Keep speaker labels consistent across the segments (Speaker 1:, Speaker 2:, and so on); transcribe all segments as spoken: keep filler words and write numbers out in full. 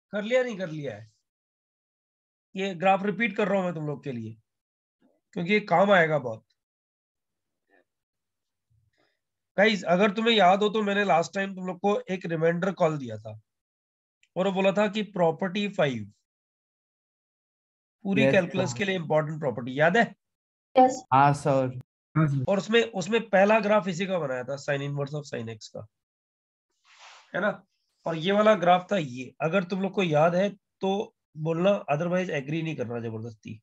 Speaker 1: कर लिया नहीं कर लिया है? ये ग्राफ रिपीट कर रहा हूं मैं तुम लोग के लिए क्योंकि ये काम आएगा बहुत। गाइस अगर तुम्हें याद हो तो मैंने लास्ट टाइम तुम लोग को एक रिमाइंडर कॉल दिया था और वो बोला था कि प्रॉपर्टी फाइव पूरी
Speaker 2: Yes,
Speaker 1: कैलकुलस
Speaker 2: sir.
Speaker 1: के लिए इंपॉर्टेंट प्रॉपर्टी याद है?
Speaker 3: यस
Speaker 2: हाँ सर।
Speaker 1: और उसमें उसमें पहला ग्राफ इसी का बनाया था, sine inverse of sine x का, है ना? और ये वाला ग्राफ था ये। अगर तुम लोग को याद है तो बोलना, अदरवाइज एग्री नहीं करना जबरदस्ती।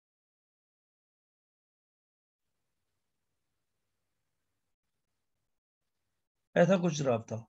Speaker 1: ऐसा कुछ ग्राफ था,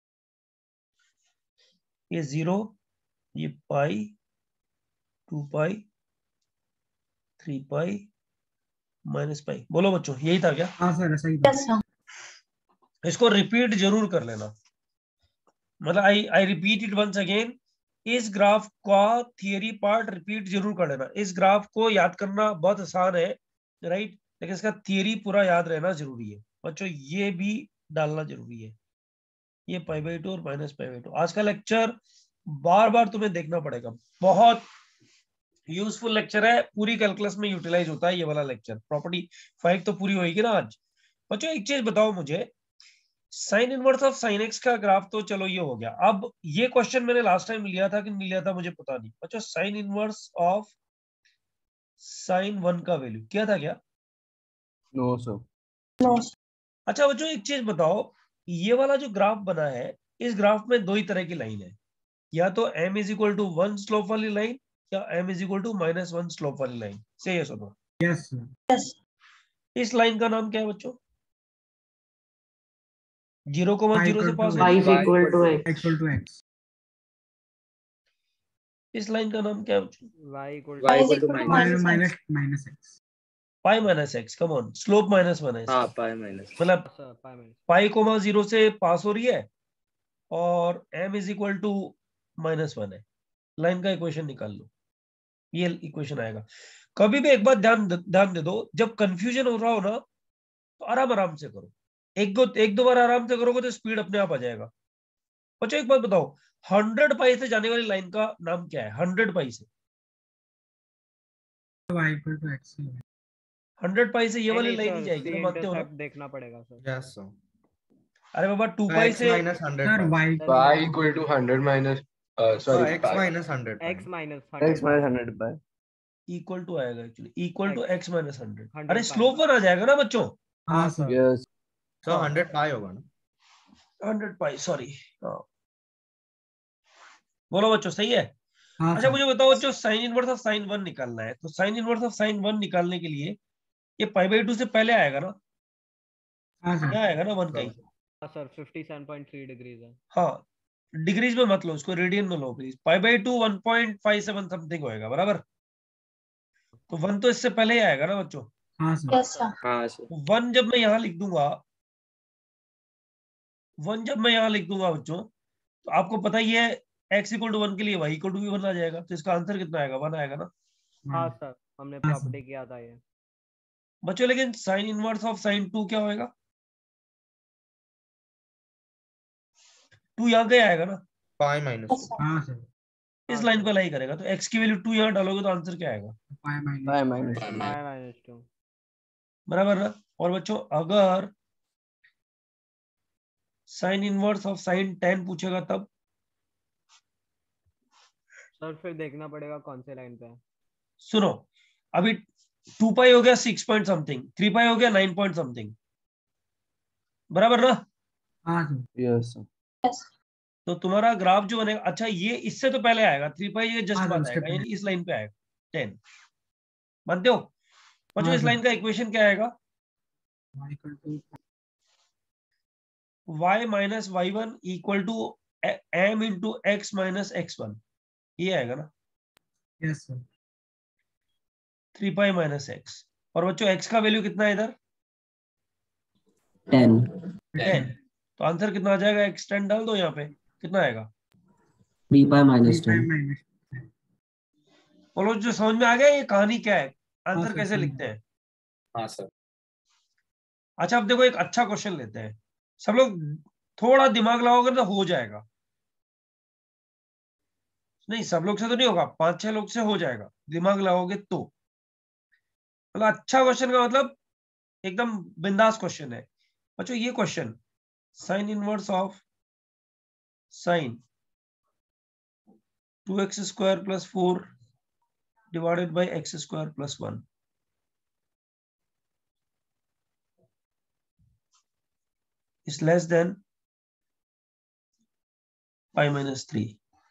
Speaker 1: ये जीरो, ये pi, to pi, three pi, minus pi. बोलो बच्चों यही था क्या?
Speaker 4: हाँ सर सही था।
Speaker 3: यस सर
Speaker 1: इसको रिपीट जरूर कर लेना, मतलब I I repeat it once again. इस ग्राफ का थियरी पार्ट रिपीट जरूर कर लेना। इस ग्राफ को याद करना बहुत आसान है, राइट, लेकिन इसका थियरी पूरा याद रहना जरूरी है बच्चों, ये भी डालना जरूरी है। ये पाई बाई टू और माइनस पाई बाई टू आज का लेक्चर बार बार तुम्हें देखना पड़ेगा, बहुत यूजफुल लेक्चर है, पूरी कैलकुलस में यूटिलाइज होता है ये वाला लेक्चर। प्रॉपर्टी फाइव तो पूरी होगी ना आज। बच्चों एक चीज बताओ मुझे, sine inverse of sine x का ग्राफ तो चलो ये हो गया। अब ये क्वेश्चन मैंने लास्ट टाइम लिया था कि नहीं लिया था मुझे पता नहीं। बच्चों sine inverse of sine one का वैल्यू क्या था क्या?
Speaker 2: No sir.
Speaker 3: नो
Speaker 1: अच्छा बच्चों एक चीज बताओ, ये वाला जो ग्राफ बना है, इस ग्राफ में दो ही तरह की लाइन है, या तो m is equal to one slope वाली लाइन या m is equal to minus one slope वाली लाइन। से ये सुनो,
Speaker 4: यस सर।
Speaker 3: यस
Speaker 1: इस लाइन का नाम क्या है बच्चों? जीरो को वन
Speaker 4: y
Speaker 1: जीरो से
Speaker 4: equal
Speaker 1: पास
Speaker 4: to
Speaker 1: हो रही
Speaker 3: y
Speaker 1: है।
Speaker 3: is equal to
Speaker 4: x
Speaker 3: x
Speaker 4: equal to x.
Speaker 1: इस लाइन का नाम क्या है बच्चों?
Speaker 5: y equal
Speaker 3: y
Speaker 5: to
Speaker 3: is equal to
Speaker 4: minus
Speaker 3: minus x
Speaker 4: minus minus x.
Speaker 1: Pi minus x, come on, slope minus one है इसका।
Speaker 6: हाँ पाई माइनस,
Speaker 1: मतलब
Speaker 5: sir pi minus
Speaker 1: pi comma zero से पास हो रही है और m is equal to minus one है। लाइन का इक्वेशन निकाल लो, ये इक्वेशन आएगा। कभी भी एक बात ध्यान ध्यान दे दो, जब कंफ्यूजन हो रहा हो ना तो आराम आराम से करो, एक दो एक दो बार आराम से करोगे तो स्पीड अपने आप आ जाएगा। बच्चों एक बात बताओ, हंड्रेड पाई से जाने वाली लाइन का नाम क्या है? हंड्रेड पाई से,
Speaker 4: y equal to x.
Speaker 1: Hundred pi से ये
Speaker 5: नहीं
Speaker 1: वाली
Speaker 5: नहीं
Speaker 1: लाइन ही
Speaker 5: सर
Speaker 1: जाएगी
Speaker 5: सी
Speaker 1: ना, मानते हो ना?
Speaker 5: इंटरसेप्ट देखना पड़ेगा सर।
Speaker 2: Yes sir.
Speaker 1: अरे बाबा टू पाई
Speaker 2: x
Speaker 1: से,
Speaker 2: minus hundred
Speaker 4: Sir y
Speaker 6: y equal to hundred minus uh, sorry
Speaker 2: x
Speaker 6: pi
Speaker 2: minus hundred
Speaker 5: x minus
Speaker 6: x
Speaker 5: hundred
Speaker 6: minus hundred pi
Speaker 1: equal to आएगा actually, equal to
Speaker 5: X,
Speaker 1: x minus hundred. अरे
Speaker 5: hundred
Speaker 1: slope one आ जाएगा ना बच्चों,
Speaker 4: हाँ
Speaker 5: हाँ
Speaker 4: sir.
Speaker 5: Sir
Speaker 6: yes
Speaker 2: sir hundred pi होगा ना।
Speaker 1: Hundred pi sorry. बोलो बच्चों सही है?
Speaker 4: हाँ
Speaker 1: अच्छा
Speaker 4: सर।
Speaker 1: मुझे बताओ बच्चों, sine inverse of sine one निकालना है, तो sine inverse of sine one निकालने के लिए ये पाई बाई टू से पहले आएगा ना?
Speaker 4: हाँ सर।
Speaker 1: क्या आएगा ना, वन का ही।
Speaker 5: हाँ sir fifty seven point three degrees है।
Speaker 1: हाँ डिग्रीज में मत लो उसको, रेडियन में लो please. Pi by two one point five seven something होएगा बराबर, तो वन तो इससे पहले ही आएगा ना बच्चों।
Speaker 4: हाँ सर।
Speaker 3: यस सर
Speaker 6: हाँ सर
Speaker 1: वन जब मैं यहाँ लिख दूंगा, वन जब मैं यहाँ लिख दूंगा बच्चों, तो आपको पता ही है x इक्वल टू वन के लिए y इक्वल टू भी वन आ जाएगा, तो इसका आंसर कितना आएगा? वन आएगा ना
Speaker 5: हाँ सर हमने
Speaker 4: हाँ, सर।
Speaker 5: प्रॉपर्टी किया था ये।
Speaker 1: बच्चों। लेकिन sine inverse of sine two क्या होएगा? टू यहाँ पे आएगा ना,
Speaker 2: पाई माइनस
Speaker 3: यस सर
Speaker 4: हाँ सर।
Speaker 1: इस
Speaker 5: हाँ,
Speaker 1: लाइन
Speaker 5: सर।
Speaker 1: पे लाई करेगा, तो x की वैल्यू टू यहाँ डालोगे तो आंसर क्या आएगा?
Speaker 4: y minus.
Speaker 6: pi minus
Speaker 5: pi minus two
Speaker 1: बराबर ना? और बच्चों अगर sine inverse of sine ten पूछेगा तब?
Speaker 5: सर फिर देखना पड़ेगा कौन से लाइन पे है।
Speaker 1: सुनो, अभी टू पाई हो गया six point something, three pi हो गया नाइन पॉइंट समथिंग, बराबर ना?
Speaker 4: हाँ सर।
Speaker 6: yes
Speaker 3: यस
Speaker 1: तो तुम्हारा ग्राफ जो बनेगा, अच्छा ये इससे तो पहले आएगा, थ्री पाई ये जस्ट
Speaker 4: हाँ सर,
Speaker 1: बाद
Speaker 4: उसके
Speaker 1: आएगा,
Speaker 4: पहले।
Speaker 1: यानी इस लाइन पे आएगा टेन। मानते हो बच्चों?
Speaker 4: हाँ
Speaker 1: इस
Speaker 4: सर।
Speaker 1: लाइन का इक्वेशन क्या आएगा?
Speaker 4: y equal to
Speaker 1: y minus y one equal to m into x minus x one, ये आएगा ना,
Speaker 4: yes sir.
Speaker 1: Three pi minus x. और बच्चों x का वैल्यू कितना है इधर?
Speaker 7: Ten
Speaker 1: ten. तो आंसर कितना आ जाएगा? x टेन डाल दो यहाँ पे, कितना आएगा?
Speaker 7: Three pi
Speaker 4: three
Speaker 7: minus
Speaker 4: pi
Speaker 7: ten.
Speaker 4: minus.
Speaker 1: बोलो जो समझ में आ गया ये कहानी क्या है,
Speaker 4: हाँ
Speaker 1: आंसर
Speaker 4: सर,
Speaker 1: कैसे
Speaker 4: समझ
Speaker 1: लिखते हैं?
Speaker 6: हाँ सर
Speaker 1: अच्छा अब देखो एक अच्छा क्वेश्चन लेते हैं, सब लोग थोड़ा दिमाग लगाओगे तो हो जाएगा। नहीं सब लोग से तो नहीं होगा, पांच छह लोग से हो जाएगा, दिमाग लगाओगे तो। मतलब अच्छा क्वेश्चन का मतलब एकदम बिंदास क्वेश्चन है बच्चों ये question. Sine inverse of sine two x square plus four divided by x square plus one is less than pi minus three.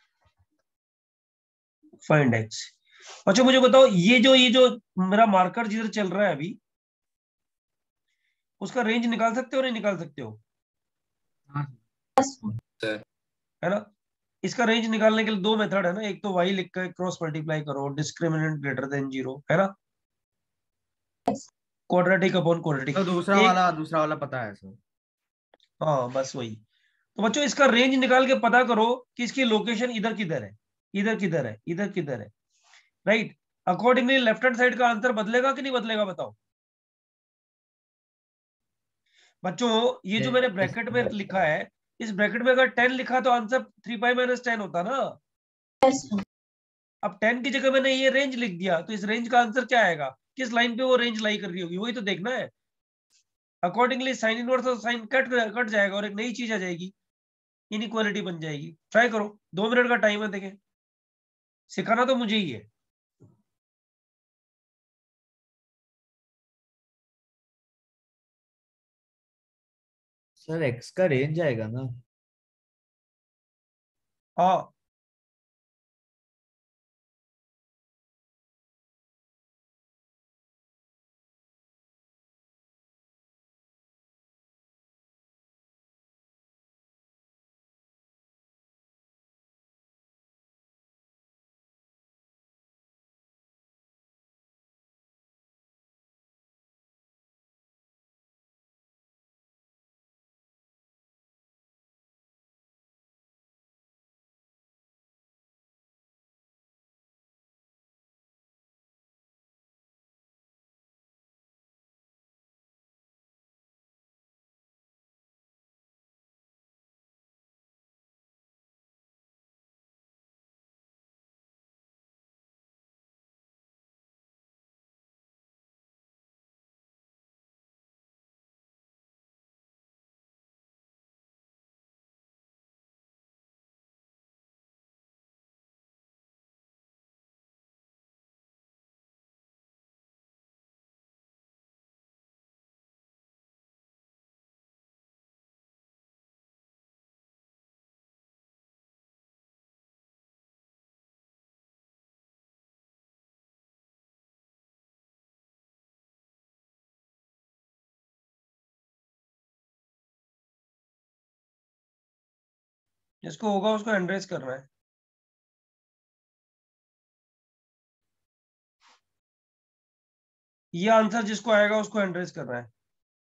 Speaker 1: Find x. अच्छा मुझे बताओ ये जो ये जो मेरा मार्कर जिधर चल रहा है अभी उसका रेंज निकाल सकते हो नहीं निकाल सकते हो?
Speaker 4: हाँ
Speaker 1: है ना। इसका रेंज निकालने के लिए दो मेथड है ना, एक तो वाई लिख कर क्रॉस मल्टीप्लाई करो डिस्क्रिमिनेंट ग्रेटर देन जीरो, है ना, क्वाड्रेटिक अपॉन क्वाड्रेटिक।
Speaker 2: तो दूसरा वाला दूसरा वाला पता है सर।
Speaker 1: हाँ बस वही। तो बच्चों इसका रेंज निकाल के पता करो कि इसकी लोकेशन इधर किधर है, इधर किधर है, इधर किधर है, right. Accordingly left hand side का आंसर बदलेगा कि नहीं बदलेगा बताओ बच्चों। ये जो मैंने ब्रैकेट में लिखा है इस ब्रैकेट में अगर टेन लिखा तो answer three pi minus ten होता ना। अब टेन की जगह मैंने ये रेंज लिख दिया तो इस रेंज का आंसर क्या आएगा, किस लाइन पे वो रेंज लाई कर रही होगी, वही तो देखना है। अकॉर्डिंगली साइन इनवर्स और साइन कट कट जाएगा और एक नई चीज आ जाएगी, इनइक्वालिटी बन जाएगी। ट्राई करो, दो मिनट का टाइम है, देखें। सिखाना तो मुझे ही है।
Speaker 2: सर एक्स का रेंज आएगा ना?
Speaker 1: हाँ जिसको होगा उसको एंड्रेस करना है। ये आंसर जिसको आएगा उसको एंड्रेस करना है।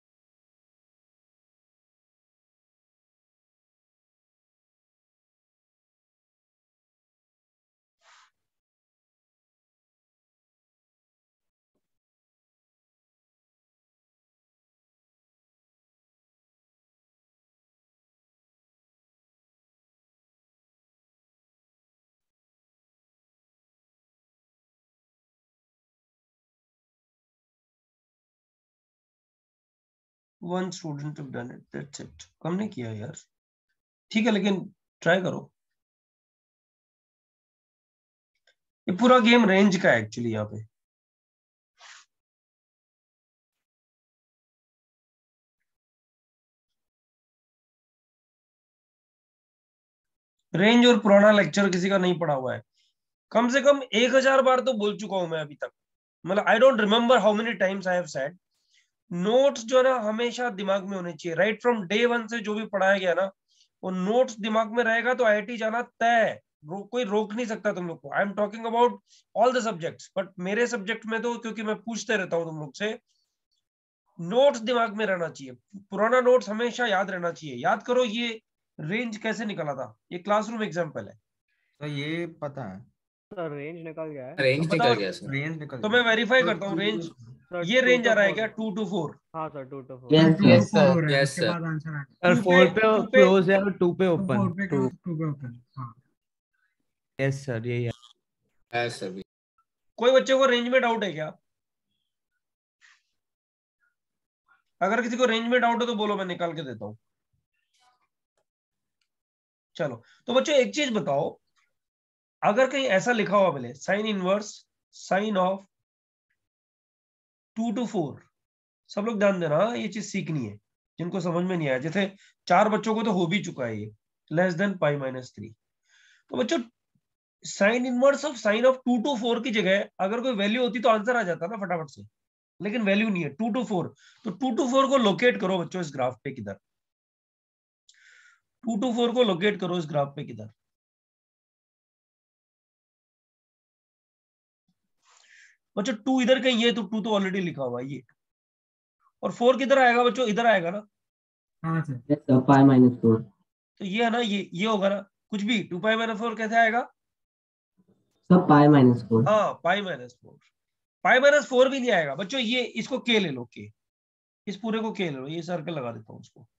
Speaker 1: One student have done it, that's it. कम नहीं किया यार, ठीक है, लेकिन ट्राई करो। ये पूरा गेम रेंज का है एक्चुअली। यहाँ पे रेंज और पुराना लेक्चर किसी का नहीं पढ़ा हुआ है, कम से कम एक हजार बार तो बोल चुका हूं मैं अभी तक। मतलब I don't remember how many times I have said. Notes जो है ना हमेशा दिमाग में होने चाहिए, राइट फ्रॉम डे वन से जो भी पढ़ाया गया ना वो नोट्स दिमाग में रहेगा तो आईआईटी जाना तय है। रो, कोई रोक नहीं सकता तुम लोग को। I am talking about all the subjects, but मेरे सब्जेक्ट में तो क्योंकि मैं पूछते रहता हूँ तुम लोग से, नोट्स दिमाग में रहना चाहिए। पुराना नोट्स हमेशा याद रहना चाहिए। याद करो ये रेंज कैसे निकला था, ये क्लासरूम एग्जाम्पल है।
Speaker 2: तो ये पता है
Speaker 5: सर रेंज निकल गया है।
Speaker 6: रेंज
Speaker 1: अब
Speaker 6: निकल
Speaker 1: बताओ,
Speaker 6: गया सर।
Speaker 2: रेंज निकल
Speaker 1: तो
Speaker 2: गया।
Speaker 1: मैं वेरीफाई
Speaker 2: तो
Speaker 1: करता हूँ रेंज।
Speaker 5: सर
Speaker 1: ये
Speaker 5: two
Speaker 1: रेंज
Speaker 5: to
Speaker 1: आ रहा है
Speaker 5: four
Speaker 1: क्या,
Speaker 5: है।
Speaker 1: Two to four?
Speaker 5: हाँ sir two to four.
Speaker 6: Yes,
Speaker 4: two
Speaker 6: yes,
Speaker 4: four
Speaker 6: sir.
Speaker 4: हो रहा है,
Speaker 6: Yes,
Speaker 4: उसके
Speaker 6: sir.
Speaker 4: बाद आंसर आ
Speaker 2: सर
Speaker 1: टू
Speaker 2: फोर
Speaker 1: पे
Speaker 2: पे
Speaker 1: टू पे
Speaker 2: क्लोज है और टू पे
Speaker 4: टू
Speaker 2: ओपन।
Speaker 4: फोर पे टू पे ओपन। हाँ
Speaker 2: यस सर यही है।
Speaker 6: है सर।
Speaker 1: कोई बच्चे को रेंज में डाउट है क्या? अगर किसी को रेंज में डाउट है तो बोलो, मैं निकाल के देता हूं। चलो तो बच्चों एक चीज बताओ, अगर कहीं ऐसा लिखा हुआ मिले sine inverse sine of two to four, सब लोग ध्यान देना, ये चीज सीखनी है जिनको समझ में नहीं आया। जैसे चार बच्चों को तो हो भी चुका है ये, less than pi minus three. तो बच्चों sine inverse of sine of two to four की जगह अगर कोई वैल्यू होती तो आंसर आ जाता ना फटाफट से, लेकिन वैल्यू नहीं है टू टू फोर। तो टू टू फोर को लोकेट करो बच्चों इस ग्राफ पे किधर, टू टू फोर को लोकेट करो इस ग्राफ पे किधर। बच्चों टू इधर कहीं है, तो टू तो ऑलरेडी लिखा हुआ है ये, और फोर किधर आएगा बच्चों? इधर आएगा ना।
Speaker 4: हाँ sir.
Speaker 3: Yes sir, pi minus four.
Speaker 1: तो ये है ना, ये ये होगा ना कुछ भी। टू पाई माइनस फोर कैसे आएगा?
Speaker 3: Sir pi minus four.
Speaker 1: हाँ pi minus four. Pi minus four भी नहीं आएगा बच्चों। ये इसको के ले लो, के इस पूरे को के ले लो, ये सर्कल लगा देता हूं उसको,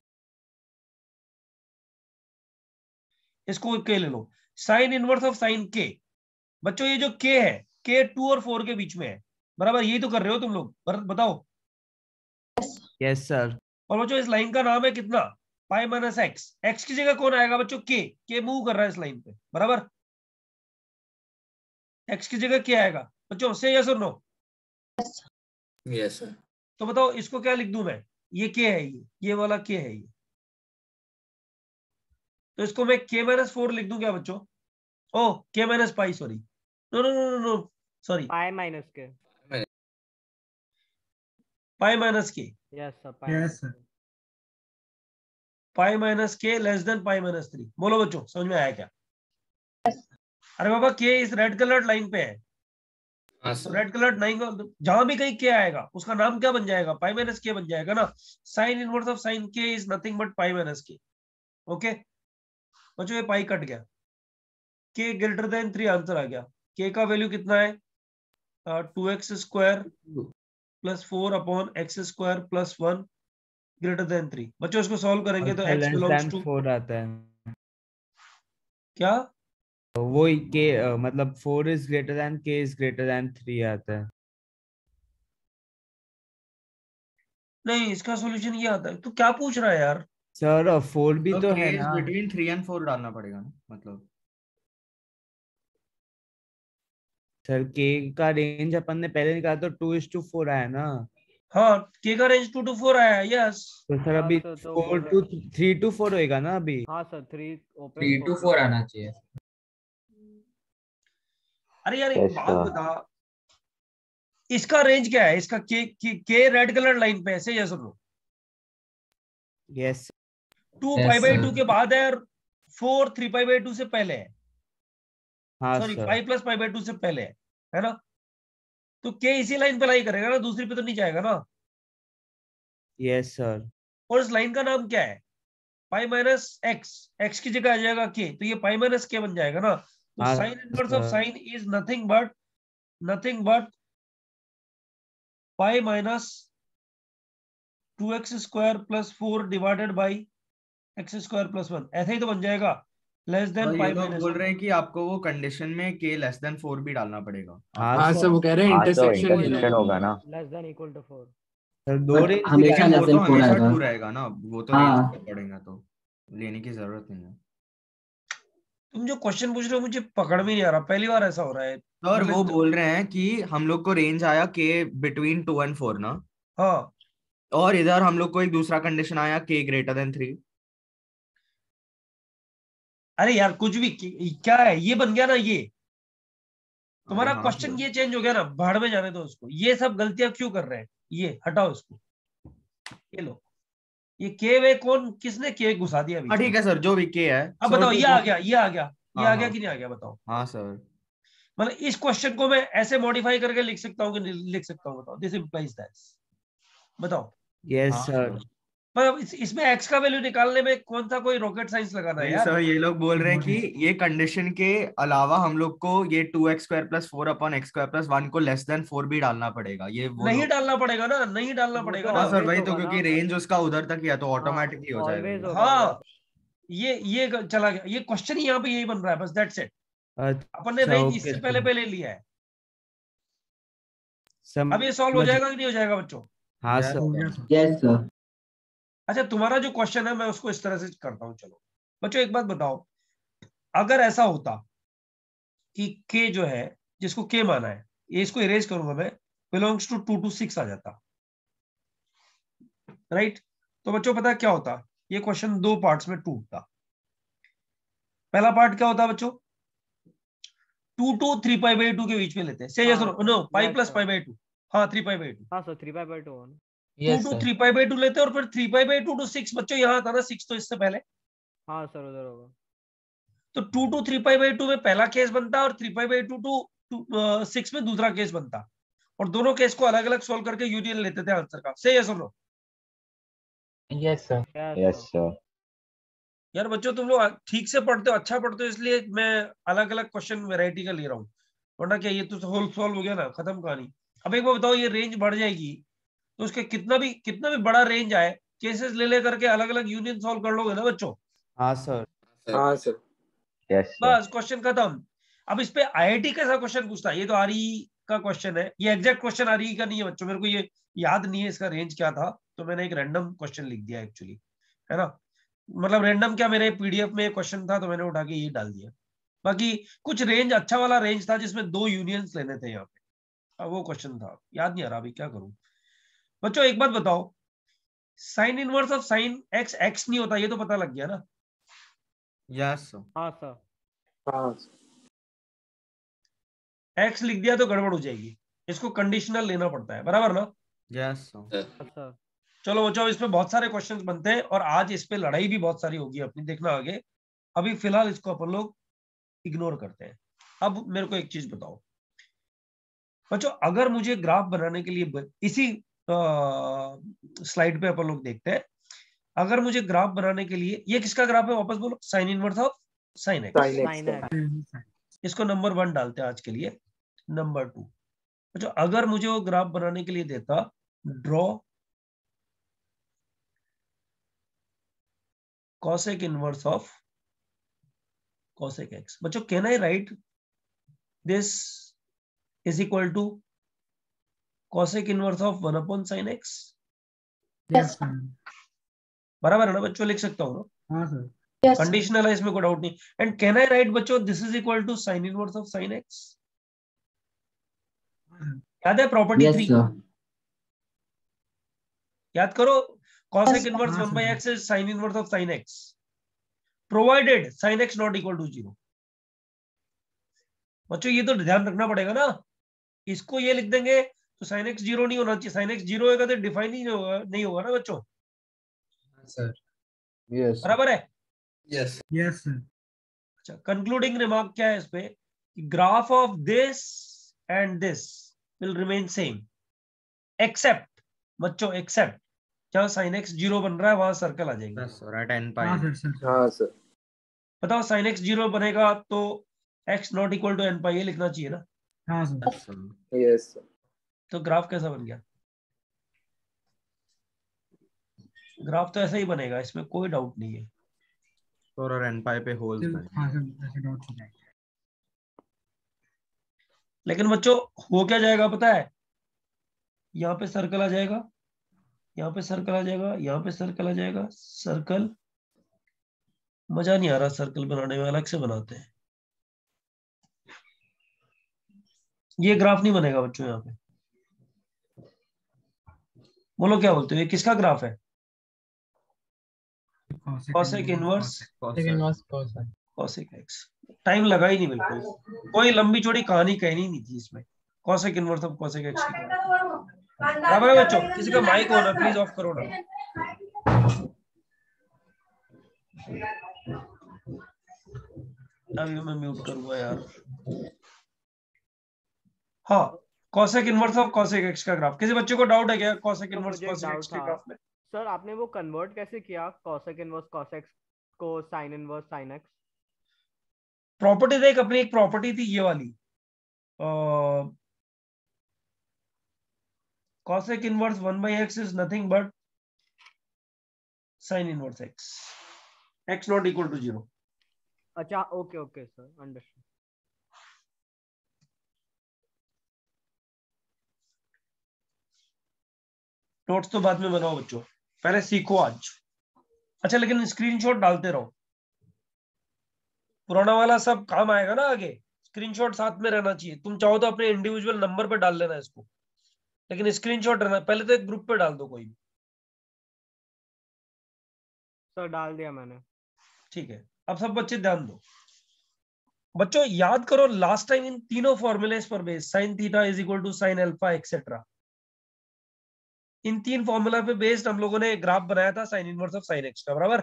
Speaker 1: इसको के ले लो। साइन इनवर्स ऑफ साइन के, बच्चों ये जो के है, के टू और फोर के बीच में है, बराबर? यही तो कर रहे हो तुम लोग, बताओ।
Speaker 2: Yes sir.
Speaker 1: और बच्चों इस लाइन का नाम है कितना? पाई माइनस एक्स। एक्स की जगह कौन आएगा बच्चों? के। के मूव कर रहा है इस लाइन पे, बराबर? एक्स की जगह क्या आएगा बच्चों? से यस और नो?
Speaker 6: Yes sir.
Speaker 1: तो बताओ इसको क्या लिख दूं मैं? ये के है, ये ये वाला के है ये, तो इसको मैं के माइनस फोर लिख दूं क्या बच्चों? Oh k minus pi, sorry, no no no no sorry,
Speaker 5: pi minus k.
Speaker 1: Pi minus k.
Speaker 5: Yes sir, pi
Speaker 4: yes
Speaker 5: minus
Speaker 4: sir.
Speaker 5: K.
Speaker 1: Pi minus k less than pi minus three. बोलो बच्चों समझ में आया क्या? अरे बाबा के इस red coloured line पे है,
Speaker 6: हाँ सर।
Speaker 1: रेड कलर्ड लाइन, जहां भी कहीं के आएगा उसका नाम क्या बन जाएगा? पाई माइनस के बन जाएगा ना। Sine inverse of sine k is nothing but pi minus k. Okay बच्चों ये पाई कट गया, k greater than three answer आ गया। के का वैल्यू कितना है? Two x square plus four upon x square plus one greater than three. बच्चों इसको सॉल्व करेंगे तो एक्स बिलोंग्स टू
Speaker 2: फोर आता है
Speaker 1: क्या?
Speaker 2: वो के मतलब four is greater than k is greater than three आता है।
Speaker 1: नहीं इसका सॉल्यूशन ये आता है। तू क्या पूछ रहा है यार?
Speaker 2: सर फोर भी तो है ना।
Speaker 7: बिटवीन थ्री एंड फोर डालना पड़ेगा ना, मतलब
Speaker 2: सर के का रेंज अपन ने पहले निकाला तो टू इज टू फोर आया ना।
Speaker 1: हाँ के का रेंज टू टू फोर आया, यस।
Speaker 2: तो सर
Speaker 5: हाँ,
Speaker 2: अभी
Speaker 5: तो- तो
Speaker 2: फोर
Speaker 5: बोल
Speaker 2: टू
Speaker 5: रहे-
Speaker 2: थ्री टू फोर होएगा ना अभी।
Speaker 5: हाँ sir, three open
Speaker 7: three to four आना चाहिए।
Speaker 1: अरे यार एक बात बता, इसका रेंज क्या है? इसका के के, के रेड कलर लाइन पे ऐसे यस और no?
Speaker 2: Yes
Speaker 1: two
Speaker 7: Yes,
Speaker 1: pi by
Speaker 7: sir.
Speaker 1: Two के बाद है, और four three pi by two से पहले है,
Speaker 2: हाँ
Speaker 1: sorry
Speaker 2: sir.
Speaker 1: Five plus pi by two से पहले है, है ना? तो के इसी लाइन पे लाई करेगा ना, दूसरी पे तो नहीं जाएगा ना।
Speaker 2: Yes sir.
Speaker 1: और इस लाइन का नाम क्या है? पाई माइनस एक्स। एक्स की जगह आ जाएगा के, तो ये पाई माइनस के बन जाएगा ना। तो
Speaker 2: हाँ,
Speaker 1: sine inverse of
Speaker 2: sir.
Speaker 1: Sine is nothing but nothing but pi minus two x square plus four divided by x square plus one, ऐसा ही तो बन जाएगा, लेस
Speaker 7: तो
Speaker 1: देन
Speaker 7: ये
Speaker 1: पाई
Speaker 7: लोग
Speaker 1: माइनस।
Speaker 7: बोल रहे हैं कि आपको वो कंडीशन में के लेस देन फोर भी डालना पड़ेगा।
Speaker 2: हाँ,
Speaker 6: हाँ
Speaker 2: सर।
Speaker 6: सर वो कह रहे हैं
Speaker 8: हाँ, तो
Speaker 6: इंटरसेक्शन
Speaker 8: intersection होगा ना।
Speaker 5: Less than equal to four.
Speaker 2: Sir दो
Speaker 3: But
Speaker 2: रेंज
Speaker 3: हमेशा
Speaker 2: निकाल-
Speaker 3: less
Speaker 7: वो
Speaker 3: than
Speaker 7: तो
Speaker 3: four
Speaker 7: हमेशा
Speaker 3: आएगा।
Speaker 7: टू रहेगा ना, वो तो
Speaker 3: हाँ।
Speaker 7: रेंज पे पड़ेगा, तो लेने की जरूरत नहीं है।
Speaker 1: तुम जो क्वेश्चन पूछ रहे हो मुझे पकड़ में नहीं आ रहा, पहली बार ऐसा हो रहा है।
Speaker 7: सर
Speaker 1: मतलब
Speaker 7: वो
Speaker 1: जो-
Speaker 7: बोल रहे हैं कि हम लोग को रेंज आया के बिटवीन टू एंड फोर ना,
Speaker 1: हाँ
Speaker 7: और इधर हम लोग को एक दूसरा कंडीशन आया के ग्रेटर देन थ्री।
Speaker 1: अरे यार कुछ भी कि- क्या है ये बन गया ना, ये तुम्हारा
Speaker 7: हाँ,
Speaker 1: क्वेश्चन
Speaker 7: sir.
Speaker 1: ये चेंज हो गया ना, भाड़ में जाने दो उसको। ये सब गलतियां क्यों कर रहे हैं? ये हटाओ इसको, ये लो, ये के वे कौन किसने के घुसा दिया बीच
Speaker 7: हाँ
Speaker 1: में?
Speaker 7: ठीक है सर, जो भी के है।
Speaker 1: अब
Speaker 7: सर,
Speaker 1: बताओ
Speaker 7: तो
Speaker 1: ये
Speaker 7: वो-
Speaker 1: आ गया, ये आ गया, ये
Speaker 7: हाँ,
Speaker 1: आ गया
Speaker 7: हाँ।
Speaker 1: कि नहीं आ गया? बताओ।
Speaker 7: हाँ सर।
Speaker 1: मतलब इस क्वेश्चन को मैं ऐसे मॉडिफाई करके लिख सकता हूँ कि नहीं लिख सकता हूँ? बताओ, दिस इंप्लाइज दैट। बताओ
Speaker 2: यस
Speaker 7: हाँ,
Speaker 2: सर।
Speaker 7: sir.
Speaker 1: मतलब इस, इसमें एक्स का वैल्यू निकालने में कौन सा कोई रॉकेट साइंस लगाना है
Speaker 7: नहीं
Speaker 1: यार?
Speaker 7: सर, ये लोग बोल रहे हैं कि ये कंडीशन के अलावा हम लोग को ये two x square plus four upon x square plus one को लेस देन फोर भी डालना पड़ेगा। ये वो
Speaker 1: नहीं
Speaker 7: लोग-
Speaker 1: डालना पड़ेगा ना, नहीं डालना
Speaker 5: वो
Speaker 1: पड़ेगा
Speaker 5: तो
Speaker 1: ना।
Speaker 7: हाँ सर, वही
Speaker 5: always
Speaker 7: तो,
Speaker 5: होगा
Speaker 7: क्योंकि
Speaker 5: ना।
Speaker 7: रेंज उसका उधर तक ही है, तो ऑटोमेटिकली हो
Speaker 5: always
Speaker 7: जाएगा।
Speaker 5: होगा वो।
Speaker 1: हाँ ये ये चला गया, ये क्वेश्चन ही यहाँ पे यही बन रहा है, बस दैट्स इट। अपन ने
Speaker 2: अच्छा,
Speaker 1: रेंज
Speaker 2: ओके
Speaker 1: इससे पहले
Speaker 2: सर।
Speaker 1: पहले लिया है।
Speaker 2: सम
Speaker 1: अब ये सॉल्व हो
Speaker 2: मुझे
Speaker 1: जाएगा कि नहीं हो जाएगा बच्चों?
Speaker 2: हाँ
Speaker 7: Yes,
Speaker 2: सर।
Speaker 4: हो गया सर।
Speaker 3: Yes, sir.
Speaker 1: अच्छा, तुम्हारा जो क्वेश्चन है मैं उसको इस तरह से करता हूँ। चलो बच्चों एक बात बताओ, अगर ऐसा होता कि के जो है, जिसको के माना है, ये इसको इरेज करूंगा मैं, belongs to to to six आ जाता, राइट? तो बच्चों पता है क्या होता, ये क्वेश्चन दो पार्ट्स में टूटता। पहला पार्ट क्या होता बच्चों, two to three pi by two के बीच में लेते हैं, से यस
Speaker 5: हाँ,
Speaker 1: no, pi
Speaker 5: yes,
Speaker 1: plus
Speaker 5: sir.
Speaker 1: Pi by two, हाँ थ्री पाई बाई टू,
Speaker 5: हाँ sir, three pi by two one.
Speaker 1: Two
Speaker 6: Yes,
Speaker 1: two
Speaker 6: sir.
Speaker 1: Three pi by two लेते हैं, और फिर three pi by two to six. बच्चों यहाँ था ना सिक्स, तो इससे पहले
Speaker 5: हाँ सर, उधर होगा।
Speaker 1: तो two to three pi by two में पहला केस बनता, और three pi by two to six में दूसरा केस बनता, और दोनों केस को अलग अलग सोल्व करके यूनियन लेते थे आंसर का। से yes no?
Speaker 6: Yes, sir.
Speaker 5: Yes, sir.
Speaker 1: यार बच्चों तुम लोग ठीक से पढ़ते हो, अच्छा पढ़ते हो, इसलिए मैं अलग अलग क्वेश्चन वैरायटी का ले रहा हूँ, वरना क्या ये तो होल सॉल्व हो गया ना, खत्म कहानी। अब एक बार बताओ, ये रेंज बढ़ जाएगी तो उसके कितना भी कितना भी बड़ा रेंज आए, केसेस ले ले करके अलग अलग यूनियन सॉल्व कर लोगे ना बच्चों?
Speaker 2: हाँ सर।
Speaker 6: हाँ, sir.
Speaker 1: बस क्वेश्चन खत्म। अब इस पे आईआईटी कैसा क्वेश्चन पूछता है, ये तो आरई का क्वेश्चन है, ये एग्जैक्ट क्वेश्चन आरई का नहीं है बच्चों, मेरे को ये याद नहीं है इसका रेंज क्या था, तो मैंने एक रैंडम क्वेश्चन लिख दिया एक्चुअली, है ना? मतलब रैंडम क्या, मेरे पीडीएफ में क्वेश्चन था तो मैंने उठा के ये डाल दिया। बाकी कुछ रेंज अच्छा वाला रेंज था जिसमें दो यूनियंस लेने थे यहाँ पे, अब वो क्वेश्चन था, याद नहीं आ रहा अभी, क्या करूं? बच्चों एक बात बताओ, sine inverse of sine x x नहीं होता, ये तो पता लग गया ना?
Speaker 7: Yes, sir.
Speaker 5: हाँ सर।
Speaker 6: हाँ, sir.
Speaker 1: एक्स लिख दिया तो गड़बड़ हो जाएगी, इसको कंडीशनल लेना पड़ता है, बराबर ना?
Speaker 7: Yes, sir.
Speaker 5: हाँ सर।
Speaker 1: चलो बच्चों, इस पे बहुत सारे क्वेश्चंस बनते हैं, और आज इस पे लड़ाई भी बहुत सारी होगी अपनी, देखना आगे। अभी फिलहाल इसको अपन लोग इग्नोर करते हैं। अब मेरे को एक चीज बताओ बच्चों, अगर मुझे ग्राफ बनाने के लिए, इसी स्लाइड पे अपन लोग देखते हैं, अगर मुझे ग्राफ बनाने के लिए, ये किसका ग्राफ है वापस बोलो, sine inverse of sine x,
Speaker 6: Sin X,
Speaker 5: sine
Speaker 6: sir.
Speaker 5: X.
Speaker 1: इसको नंबर वन डालते हैं आज के लिए। नंबर टू, अच्छा अगर मुझे वो ग्राफ बनाने के लिए देता, draw cosec inverse of cosec x. बच्चों can I write this is equal to cosec inverse of one upon sin x?
Speaker 4: Yes, sir.
Speaker 1: बराबर है ना बच्चों, लिख सकता हूँ ना?
Speaker 4: हाँ सर।
Speaker 1: कंडीशनल है, इसमें कोई डाउट नहीं। एंड कैन आई राइट बच्चों this is equal to sine inverse of sine x? याद है प्रॉपर्टी
Speaker 3: Yes,
Speaker 1: थ्री?
Speaker 3: sir.
Speaker 1: याद करो, cosec इनवर्स
Speaker 4: हाँ,
Speaker 1: one by
Speaker 4: sir.
Speaker 1: X is sine inverse of sine x, provided sine x not equal to zero. बच्चों ये तो ध्यान रखना पड़ेगा ना, इसको ये लिख देंगे तो साइन एक्स जीरो नहीं होना चाहिए, साइन एक्स जीरो होगा तो डिफाइन ही नहीं होगा, नहीं होगा ना बच्चों?
Speaker 6: Sir. Yes.
Speaker 1: बराबर है?
Speaker 6: Yes.
Speaker 4: Yes, sir.
Speaker 1: अच्छा, कंक्लूडिंग रिमार्क क्या है इस पे, graph of this and this will remain same, except बच्चों, एक्सेप्ट जहां साइन एक्स जीरो बन रहा है वहां सर्कल आ जाएंगे।
Speaker 7: Yes, sir. At n pi.
Speaker 4: हाँ सर सर।
Speaker 6: हाँ, sir.
Speaker 1: बताओ साइन एक्स जीरो बनेगा तो x not equal to n pi, ये लिखना चाहिए ना?
Speaker 4: हाँ sir.
Speaker 7: Yes, sir.
Speaker 6: Yes, sir.
Speaker 1: तो ग्राफ कैसा बन गया? ग्राफ तो ऐसा ही बनेगा, इसमें कोई डाउट नहीं है।
Speaker 7: Sir, और n pi पे होल्स
Speaker 4: चलो,
Speaker 7: बने।
Speaker 4: हाँ सर, ऐसे डाउट हो जाएगा।
Speaker 1: लेकिन बच्चों हो क्या जाएगा पता है, यहाँ पे सर्कल आ जाएगा, यहाँ पे सर्कल आ जाएगा, यहाँ पे सर्कल आ जाएगा, सर्कल, मजा नहीं आ रहा सर्कल बनाने में, अलग से बनाते हैं। ये ग्राफ नहीं बनेगा बच्चों यहाँ पे, बोलो क्या बोलते हो, ये किसका ग्राफ है? cosec inverse cosec x। Time लगा ही नहीं बिल्कुल, कोई लंबी चौड़ी कहानी कहनी नहीं थी इसमें, cosec inverse of cosec x की। बराबर है बच्चों? किसी का माइक हो ना, प्लीज ऑफ करो ना। अभी मैं म्यूट करूंगा यार। हाँ, cosec inverse of cosec x का ग्राफ, किसी बच्चे को डाउट है क्या cosec इनवर्स
Speaker 5: मुझे एक
Speaker 1: cosec
Speaker 5: डाउट
Speaker 1: x के
Speaker 5: था
Speaker 1: ग्राफ में?
Speaker 5: सर, आपने वो कन्वर्ट कैसे किया cosec इनवर्स cos x को sin inverse sin x?
Speaker 1: Property देख, अपनी एक प्रॉपर्टी थी ये वाली, cosec inverse one by x is nothing but sin inverse x, x not equal to zero.
Speaker 5: अच्छा, okay okay sir, understood.
Speaker 1: Notes तो बाद में बनाओ बच्चों, पहले सीखो आज। अच्छा लेकिन स्क्रीनशॉट डालते रहो, पुराना वाला सब काम आएगा ना आगे, स्क्रीनशॉट साथ में रहना चाहिए। तुम चाहो तो अपने इंडिविजुअल नंबर पे डाल लेना इसको, लेकिन स्क्रीनशॉट रहना। पहले तो एक ग्रुप पे डाल दो कोई भी।
Speaker 5: सर डाल दिया मैंने।
Speaker 1: ठीक है, अब सब बच्चे ध्यान दो। बच्चों याद करो लास्ट टाइम इन तीनों फॉर्मूलेस पर base, sine theta is equal to sine alpha etcetera, इन तीन फॉर्मूला पे बेस्ड हम लोगों ने ग्राफ बनाया था sine inverse of sine x का, बराबर।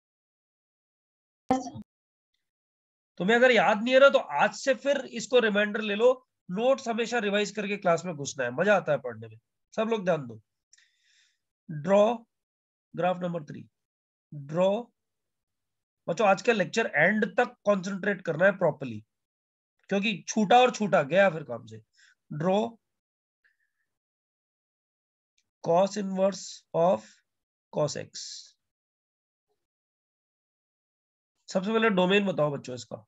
Speaker 1: तुम्हें अगर याद नहीं है ना तो आज से फिर इसको रिमाइंडर ले लो, नोट्स हमेशा रिवाइज करके क्लास में घुसना है, मजा आता है पढ़ने में। सब लोग ध्यान दो। Draw graph number three, draw. बच्चों आज के लेक्चर एंड तक कंसंट्रेट करना है प्रॉपर्ली, क्योंकि छूटा और छूटा गया फिर काम से। Draw cos inverse of cos x। सबसे पहले डोमेन बताओ बच्चों इसका।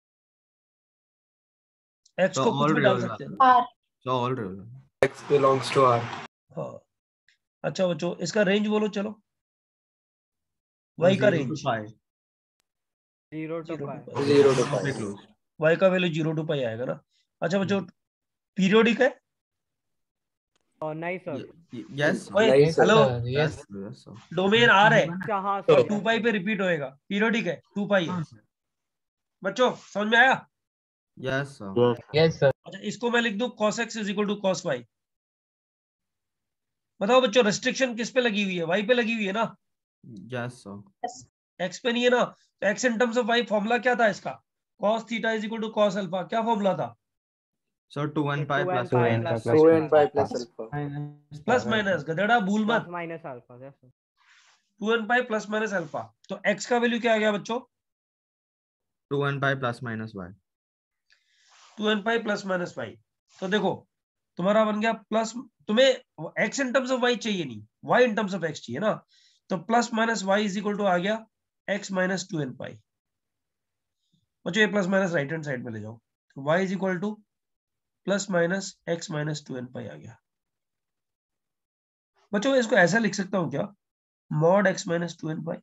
Speaker 1: x
Speaker 7: So
Speaker 1: को कुछ
Speaker 7: all
Speaker 1: भी डाल
Speaker 7: real
Speaker 1: सकते हैं।
Speaker 7: So all real.
Speaker 6: X belongs to R.
Speaker 1: हाँ अच्छा बच्चों इसका रेंज बोलो चलो,
Speaker 7: So
Speaker 1: y का
Speaker 7: zero to
Speaker 1: range
Speaker 7: pi.
Speaker 5: Zero to
Speaker 1: Zero to
Speaker 5: five.
Speaker 1: pi।
Speaker 6: Zero to
Speaker 7: Very
Speaker 6: pi.
Speaker 7: close.
Speaker 1: y का वैल्यू जीरो टू पाई आएगा ना। अच्छा बच्चों पीरियोडिक है।
Speaker 5: और नहीं सर।
Speaker 7: Y- Yes. sir.
Speaker 1: ओए
Speaker 6: Nice, sir.
Speaker 1: Hello,
Speaker 7: Yes. Yes. sir.
Speaker 1: Domain R है,
Speaker 5: अच्छा हाँ सर।
Speaker 1: टू पाई पे रिपीट होएगा, पीरियोडिक है, टू पाई है।
Speaker 4: हाँ सर।
Speaker 1: बच्चों समझ में आया।
Speaker 7: Yes. sir.
Speaker 6: Yes, sir.
Speaker 1: अच्छा इसको मैं लिख दूं cos x is equal to cos y। बताओ बच्चों रेस्ट्रिक्शन किस पे लगी हुई है, y पे लगी हुई है ना,
Speaker 7: Yes. sir.
Speaker 1: x पे नहीं है ना। तो x in terms of y formula क्या था इसका, cos theta is equal to cos alpha. क्या फॉर्मूला था,
Speaker 7: So two and pi
Speaker 5: Two
Speaker 7: plus
Speaker 5: and pi
Speaker 7: minus.
Speaker 5: plus
Speaker 6: Two and pi plus alpha.
Speaker 1: Plus minus, गधेड़ा भूल
Speaker 5: plus
Speaker 1: मत,
Speaker 5: minus alpha. Yes sir.
Speaker 1: Two n pi plus minus alpha. तो x का value क्या आ गया बच्चों,
Speaker 7: Two and pi plus minus y.
Speaker 1: Two n pi plus minus y. तो देखो तुम्हारा बन गया प्लस, तुम्हें x in terms of y चाहिए नहीं, y in terms of x चाहिए ना। तो plus minus y is equal to आ गया x minus two n pi. बच्चों ये plus minus right hand side में ले जाओ, तो y is equal to plus minus x minus two n pi आ गया। बच्चों मैं इसको ऐसा लिख सकता हूं क्या, mod x minus two n pi.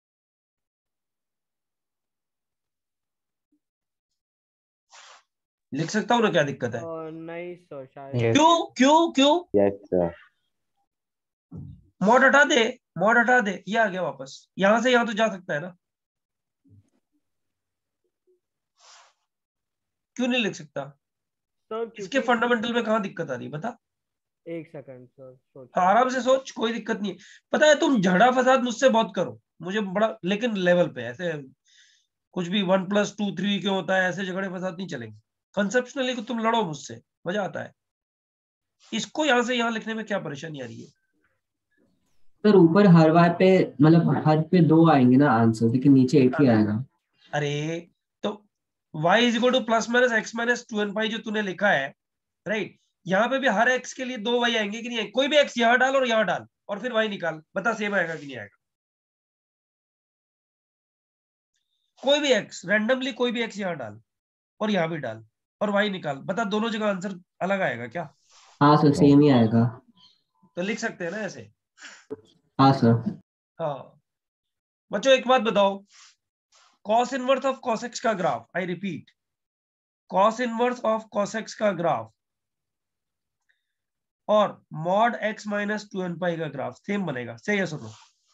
Speaker 1: लिख सकता हूं ना, क्या दिक्कत है।
Speaker 5: और नहीं सर शायद।
Speaker 6: Yes.
Speaker 1: क्यों क्यों क्यों,
Speaker 6: Yes, sir.
Speaker 1: मॉड हटा दे, मॉड हटा दे, ये आ गया वापस, यहां से यहां तो जा सकता है ना, क्यों नहीं लिख सकता।
Speaker 5: सर
Speaker 1: इसके
Speaker 5: क्योंकि
Speaker 1: फंडामेंटल में कहाँ दिक्कत आ रही है बता।
Speaker 5: एक सेकंड सर सोच।
Speaker 1: हाँ, आराम से सोच, कोई दिक्कत नहीं है। पता है तुम झगड़ा फसाद मुझसे बहुत करो, मुझे बड़ा, लेकिन लेवल पे ऐसे कुछ भी वन प्लस टू थ्री क्यों होता है, ऐसे झगड़े फसाद नहीं चलेंगे। कंसेप्शनली तुम लड़ो मुझसे, मजा आता है। इसको यहाँ से यहाँ लिखने में क्या परेशानी आ रही है।
Speaker 3: सर ऊपर हर बार पे मतलब हर पे दो आएंगे ना आंसर, लेकिन नीचे एक ही आएगा।
Speaker 1: अरे तो y is equal to plus minus x minus two n pi जो तूने लिखा है, राइट, यहाँ पे भी हर x के लिए दो y आएंगे कि नहीं आएंगे। कोई भी x यहाँ डाल और यहाँ डाल और फिर y निकाल, बता सेम आएगा कि नहीं आएगा। कोई भी x रैंडमली, कोई भी x यहाँ डाल और यहाँ भी डाल और y निकाल, बता दोनों जगह आंसर अलग आएगा क्या।
Speaker 3: हाँ सर सेम ही आएगा।
Speaker 1: तो लिख सकते हैं ना ऐसे।
Speaker 3: हाँ सर।
Speaker 1: हाँ बच्चों एक बात बताओ, cos inverse of cos x का graph, I repeat, cos inverse of cos x का ग्राफ और mod x minus two n pi का ग्राफ सेम बनेगा, सही है सुनो।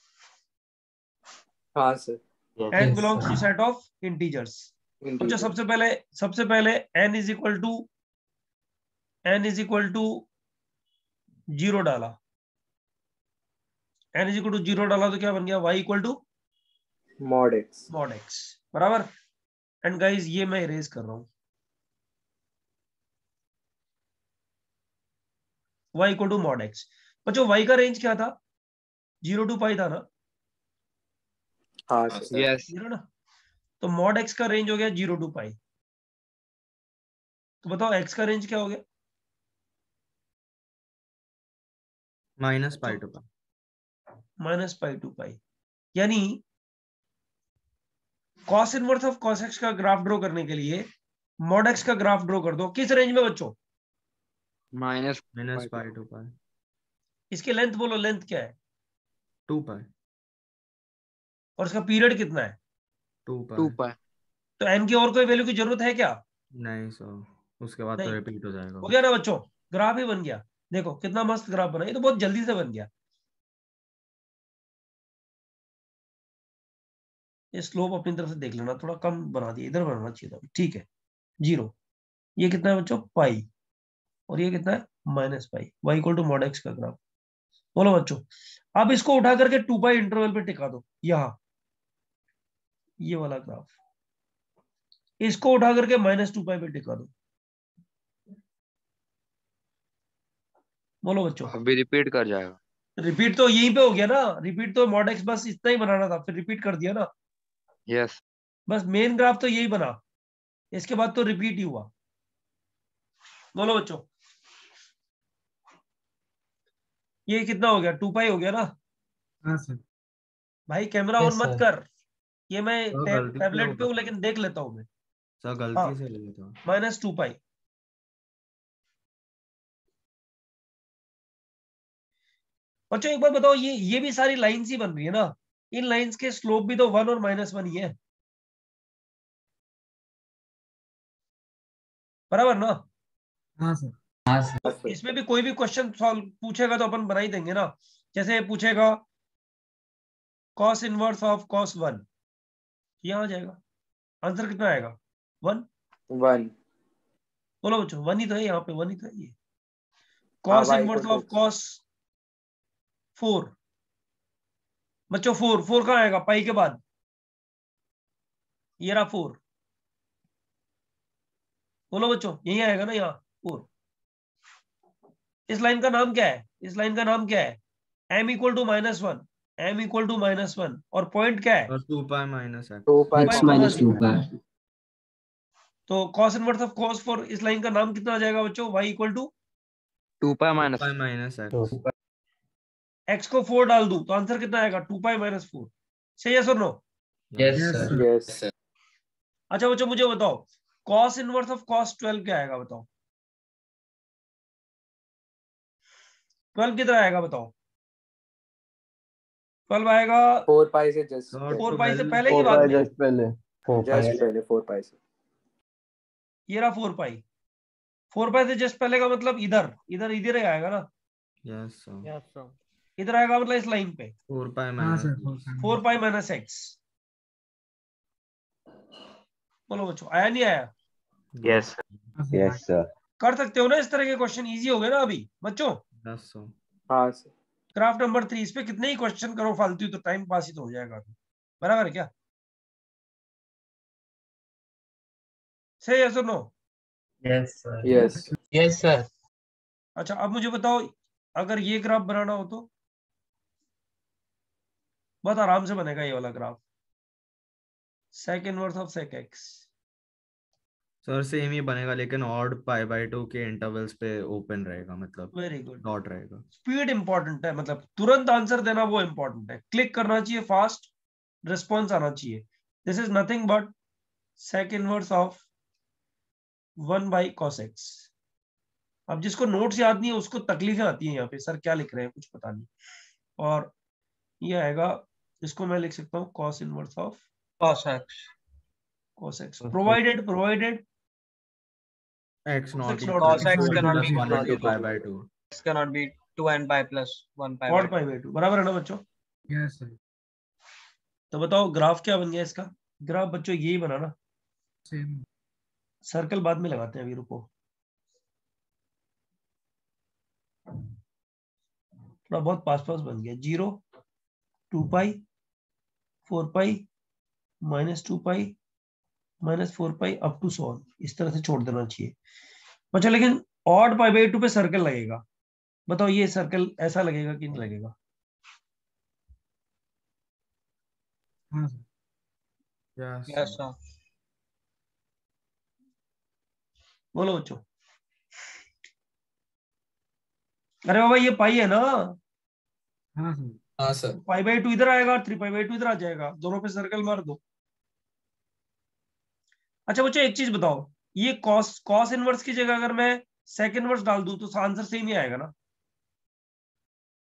Speaker 6: हाँ sir.
Speaker 1: n belongs to set of integers. बच्चों सबसे पहले सबसे पहले n is equal to n is equal to zero डाला, n is equal to zero डाला तो क्या बन गया, y equal to
Speaker 6: Mod X.
Speaker 1: Mod x, बराबर। एंड गाइस ये मैं इरेज कर रहा हूं, y equal to mod x। बच्चों y का रेंज क्या था, जीरो टू पाई था ना।
Speaker 6: हाँ सर। Yes.
Speaker 1: जीरो ना, तो मॉड x का रेंज हो गया जीरो टू पाई। तो बताओ x का रेंज क्या हो गया,
Speaker 7: Minus pi to pi.
Speaker 1: Minus pi to pi. यानी cos inverse of cos x का ग्राफ ड्रॉ करने के लिए मॉड x का ग्राफ ड्रॉ कर दो, किस रेंज में बच्चों,
Speaker 6: Minus
Speaker 7: Minus pi to pi.
Speaker 1: इसकी लेंथ बोलो, लेंथ क्या है?
Speaker 7: टू पाई
Speaker 1: और इसका पीरियड कितना है?
Speaker 7: टू
Speaker 6: टू
Speaker 7: पाई
Speaker 6: पाई
Speaker 1: तो एन की और कोई वैल्यू की जरूरत है क्या?
Speaker 7: नहीं सर, उसके बाद तो
Speaker 1: नहीं।
Speaker 7: रिपीट हो जाएगा।
Speaker 1: हो गया ना बच्चों, ग्राफ ही बन गया। देखो कितना मस्त ग्राफ बना, ये तो बहुत जल्दी से बन गया। ये स्लोप अपनी तरफ से देख लेना, थोड़ा कम बना दिया, इधर बनाना चाहिए था। ठीक है, जीरो। ये कितना है बच्चों? पाई। और ये कितना है? Minus pi. Y equal to mod x का ग्राफ। बोलो बच्चों, अब इसको उठा करके टू पाई इंटरवल पे टिका दो, यहां ये वाला ग्राफ। इसको उठा करके माइनस टू पाई पे टिका दो। बोलो बच्चों।
Speaker 6: अभी रिपीट कर जाएगा।
Speaker 1: रिपीट तो यहीं पे हो गया ना, रिपीट तो मॉड एक्स बस इतना ही बनाना था, फिर रिपीट कर दिया ना।
Speaker 6: यस
Speaker 1: बस मेन ग्राफ तो यही बना, इसके बाद तो रिपीट ही हुआ। बोलो बच्चों, ये कितना हो गया? टू पाई हो गया ना।
Speaker 4: हाँ सर।
Speaker 1: भाई कैमरा
Speaker 8: Yes,
Speaker 1: ऑन मत
Speaker 8: sir.
Speaker 1: कर, ये मैं
Speaker 7: सर
Speaker 1: टैब,
Speaker 7: गलती से
Speaker 1: टैबलेट पे
Speaker 7: होगा
Speaker 1: हूँ लेकिन देख लेता हूँ मैं।
Speaker 7: सर,
Speaker 1: हाँ,
Speaker 7: गलती से ले लेता हूँ।
Speaker 1: Minus two pi. बच्चों एक बार बताओ, ये ये भी सारी लाइंस ही बन रही है ना, इन लाइंस के स्लोप भी तो वन और माइनस वन ही है, बराबर ना?
Speaker 4: हाँ सर।
Speaker 3: हाँ सर।
Speaker 1: तो इसमें भी कोई भी क्वेश्चन सॉल्व पूछेगा तो अपन बना ही देंगे ना। जैसे पूछेगा cos inverse of cos one, यहाँ आ जाएगा आंसर। कितना आएगा? वन।
Speaker 6: वन।
Speaker 1: बोलो बच्चों, वन ही तो है, यहाँ पे वन ही तो है ये।
Speaker 6: हाँ,
Speaker 1: cos
Speaker 6: y
Speaker 1: inverse
Speaker 6: equal to
Speaker 1: of
Speaker 6: x।
Speaker 1: cos four. बच्चों फोर, फोर कहाँ आएगा पाई के बाद? ये रहा फोर। बोलो बच्चों, यही आएगा ना यहाँ, फोर। इस लाइन का नाम क्या है? इस लाइन का नाम क्या है? m equal to minus one, m equal to minus one, और पॉइंट क्या है?
Speaker 7: और two pi minus x.
Speaker 6: Two pi
Speaker 3: x
Speaker 1: कहाँ
Speaker 3: माइनस टू
Speaker 1: दिख रहा है?
Speaker 3: पाई।
Speaker 1: तो cos inverse of cos four, इस लाइन का नाम कितना आ जाएगा बच्चों? y equal to
Speaker 6: to pi
Speaker 7: two
Speaker 6: minus
Speaker 7: pi minus
Speaker 8: Two.
Speaker 7: X.
Speaker 1: x को फोर डाल दूं तो आंसर कितना आएगा? Two pi minus four. सही है sir? No?
Speaker 8: Yes,
Speaker 4: Yes,
Speaker 8: sir.
Speaker 4: sir.
Speaker 6: Yes.
Speaker 1: अच्छा बच्चों मुझे बताओ, cos inverse of cos twelve क्या आएगा बताओ? ट्वेल्व कितना आएगा बताओ? ट्वेल्व आएगा
Speaker 6: फोर पाई से जस्ट
Speaker 7: सर
Speaker 1: फोर पाई से
Speaker 7: ट्वेल्व
Speaker 1: पहले की बात में?
Speaker 8: जस्ट पहले फोर पाई।
Speaker 6: जस्ट पहले फोर पाई से।
Speaker 1: ये रहा फोर पाई। फोर पाई से जस्ट पहले का मतलब इधर, इधर इधर ही आएगा ना,
Speaker 7: यस सर,
Speaker 5: यस सर।
Speaker 1: इधर आएगा मतलब इस लाइन पे
Speaker 7: फोर पाई
Speaker 4: हाँ
Speaker 7: minus
Speaker 4: sir. Four pi.
Speaker 1: Four pi minus x. बोलो बच्चों, आया नहीं आया?
Speaker 6: यस
Speaker 4: हाँ सर।
Speaker 8: Yes sir.
Speaker 1: कर सकते हो ना इस तरह के क्वेश्चन, इजी हो गए ना अभी बच्चों।
Speaker 7: Yes sir.
Speaker 6: हाँ सर।
Speaker 1: क्राफ्ट नंबर थ्री, इस पे कितने ही क्वेश्चन करो फालतू, तो टाइम पास ही तो हो जाएगा, बराबर है क्या? सही है सुनो?
Speaker 8: Yes, sir.
Speaker 6: Yes.
Speaker 8: Yes, sir.
Speaker 1: अच्छा अब मुझे बताओ, अगर ये ग्राफ बनाना हो तो बहुत आराम से बनेगा ये वाला graph. sec inverse of sec x।
Speaker 7: Sir same ही बनेगा लेकिन ऑड पाई बाय टू के इंटरवल्स पे ओपन रहेगा, मतलब
Speaker 1: वेरी गुड।
Speaker 7: डॉट रहेगा।
Speaker 1: स्पीड इंपॉर्टेंट है, मतलब तुरंत आंसर देना वो इंपॉर्टेंट है, क्लिक करना चाहिए, फास्ट रिस्पॉन्स आना चाहिए। This is nothing but sec inverse of one by cos x। अब जिसको नोट्स याद नहीं है उसको तकलीफें आती हैं यहाँ पे, सर क्या लिख रहे हैं कुछ पता नहीं। और ये आएगा, इसको मैं लिख सकता हूँ cos inverse of
Speaker 8: Cos x.
Speaker 1: cos x, provided provided
Speaker 7: x not
Speaker 1: Cos
Speaker 7: equal
Speaker 1: x
Speaker 7: to
Speaker 8: cannot
Speaker 7: two
Speaker 8: be
Speaker 7: plus one
Speaker 8: not
Speaker 7: into
Speaker 8: equal
Speaker 7: pi
Speaker 8: to-
Speaker 7: by two.
Speaker 8: X cannot be two n pi plus one pi by
Speaker 1: cot
Speaker 8: two.
Speaker 1: Pi by two, बराबर है ना बच्चों?
Speaker 4: Yes, sir.
Speaker 1: तो बताओ graph क्या बन गया इसका? ग्राफ बच्चों यही बना ना,
Speaker 4: Same.
Speaker 1: सर्कल बाद में लगाते हैं, अभी रुको, थोड़ा बहुत पास पास बन गया। Zero, to pi, four pi, minus two pi, minus four pi, up to so on, इस तरह से छोड़ देना चाहिए बच्चों। लेकिन ऑड पाई बाई टू पे सर्कल लगेगा, बताओ ये सर्कल ऐसा लगेगा कि नहीं लगेगा?
Speaker 4: हाँ sir.
Speaker 7: Yes,
Speaker 8: Yes,
Speaker 7: sir.
Speaker 8: sir.
Speaker 1: बोलो बच्चों। अरे बाबा ये पाई है ना,
Speaker 4: हाँ सर।
Speaker 8: हाँ sir.
Speaker 1: पाई बाई टू इधर आएगा, थ्री पाई बाई टू इधर आ जाएगा, दोनों पे सर्कल मार दो। अच्छा बच्चों एक चीज बताओ, ये कॉस कॉस इनवर्स की जगह अगर मैं सेक इनवर्स डाल दूं तो आंसर सेम ही आएगा ना?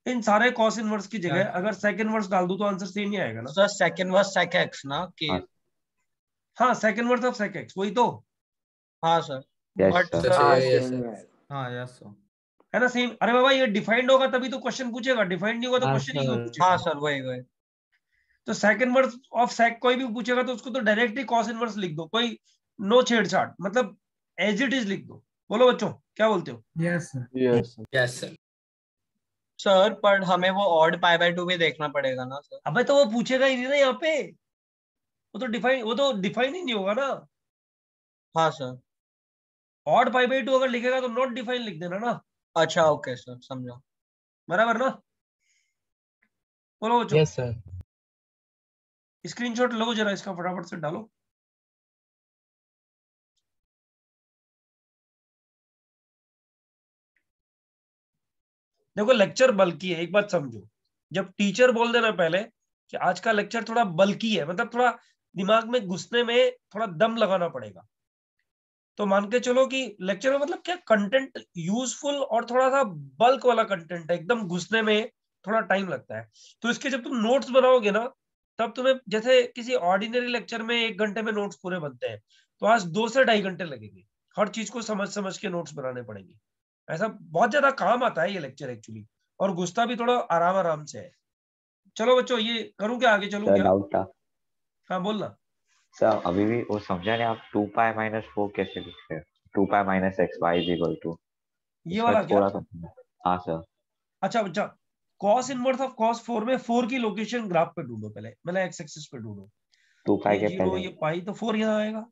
Speaker 1: इन सारे कॉस इनवर्स की जगह अगर सेक इनवर्स डाल दूं तो आंसर सेम ही आएगा ना।
Speaker 8: Sir sec inverse sec x ना कि
Speaker 1: हाँ sec inverse of sec x वही तो
Speaker 8: हाँ सर
Speaker 9: Yes,
Speaker 8: बट
Speaker 9: sir.
Speaker 6: हाँ
Speaker 8: सर
Speaker 6: सेम ही आएगा।
Speaker 7: हाँ यस सर।
Speaker 1: है ना सेम। अरे बाबा ये डिफाइंड होगा तभी तो क्वेश्चन पूछेगा, डिफाइंड नहीं होगा तो
Speaker 2: हाँ,
Speaker 1: क्वेश्चन ही क्यों
Speaker 2: sir.
Speaker 1: पूछेगा।
Speaker 8: हाँ सर वही वही
Speaker 1: तो सेक इनवर्स ऑफ सेक कोई भी पूछेगा तो उसको तो डायरेक्टली कॉस इनवर्स लिख दो, कोई नो छेड़छाड़, मतलब एज इट इज लिख दो। बोलो बच्चों क्या बोलते हो।
Speaker 4: Yes sir.
Speaker 6: Yes
Speaker 10: yes sir.
Speaker 8: Sir पर हमें वो ऑड पाई बाय टू भी देखना पड़ेगा ना सर।
Speaker 1: अबे तो वो पूछेगा ही नहीं ना यहाँ पे, वो तो डिफाइन वो तो डिफाइन ही नहीं होगा ना।
Speaker 8: हाँ sir
Speaker 1: odd pi by two अगर लिखेगा तो नॉट डिफाइन लिख देना ना।
Speaker 8: अच्छा ओके सर समझा।
Speaker 1: बराबर ना। बोलो बच्चों
Speaker 10: यस सर।
Speaker 1: स्क्रीनशॉट लो जरा इसका फटाफट से डालो। देखो लेक्चर बल्कि है, एक बात समझो, जब टीचर बोल देना पहले कि आज का लेक्चर थोड़ा बल्कि है, मतलब थोड़ा दिमाग में घुसने में थोड़ा दम लगाना पड़ेगा, तो मान के चलो कि लेक्चर में मतलब क्या कंटेंट यूजफुल और थोड़ा सा बल्क वाला कंटेंट है, एकदम घुसने में थोड़ा टाइम लगता है। तो इसके जब तुम नोट्स बनाओगे ना तब तुम्हें जैसे किसी ऑर्डिनरी लेक्चर में एक घंटे में नोट्स पूरे बनते हैं, तो आज दो से ढाई घंटे लगेंगे, हर चीज को समझ समझ के नोट्स बनाने पड़ेंगे। ऐसा बहुत ज्यादा काम आता है ये लेक्चर एक्चुअली, और घुसता भी थोड़ा आराम आराम से है। चलो बच्चों ये करूँ क्या, आगे चलूं
Speaker 9: सर
Speaker 1: क्या।
Speaker 9: डाउट था
Speaker 1: हाँ बोलना।
Speaker 9: सर, अभी भी वो समझा नहीं, आप टू पाई माइनस फोर कैसे लिखते हैं? Two pi minus x y is equal to,
Speaker 1: ये वाला क्या।
Speaker 9: थोड़ा सा। हाँ सर।
Speaker 1: अच्छा बच्चा cos inverse of cos four में फोर की लोकेशन ग्राफ पे ढूंढो, पहले मतलब एक्स एक्सिस पे ढूंढो।
Speaker 9: टू पाई
Speaker 1: ये
Speaker 9: के
Speaker 1: जीरो
Speaker 9: पहले।
Speaker 1: ये पाई तो फोर यहाँ आएगा।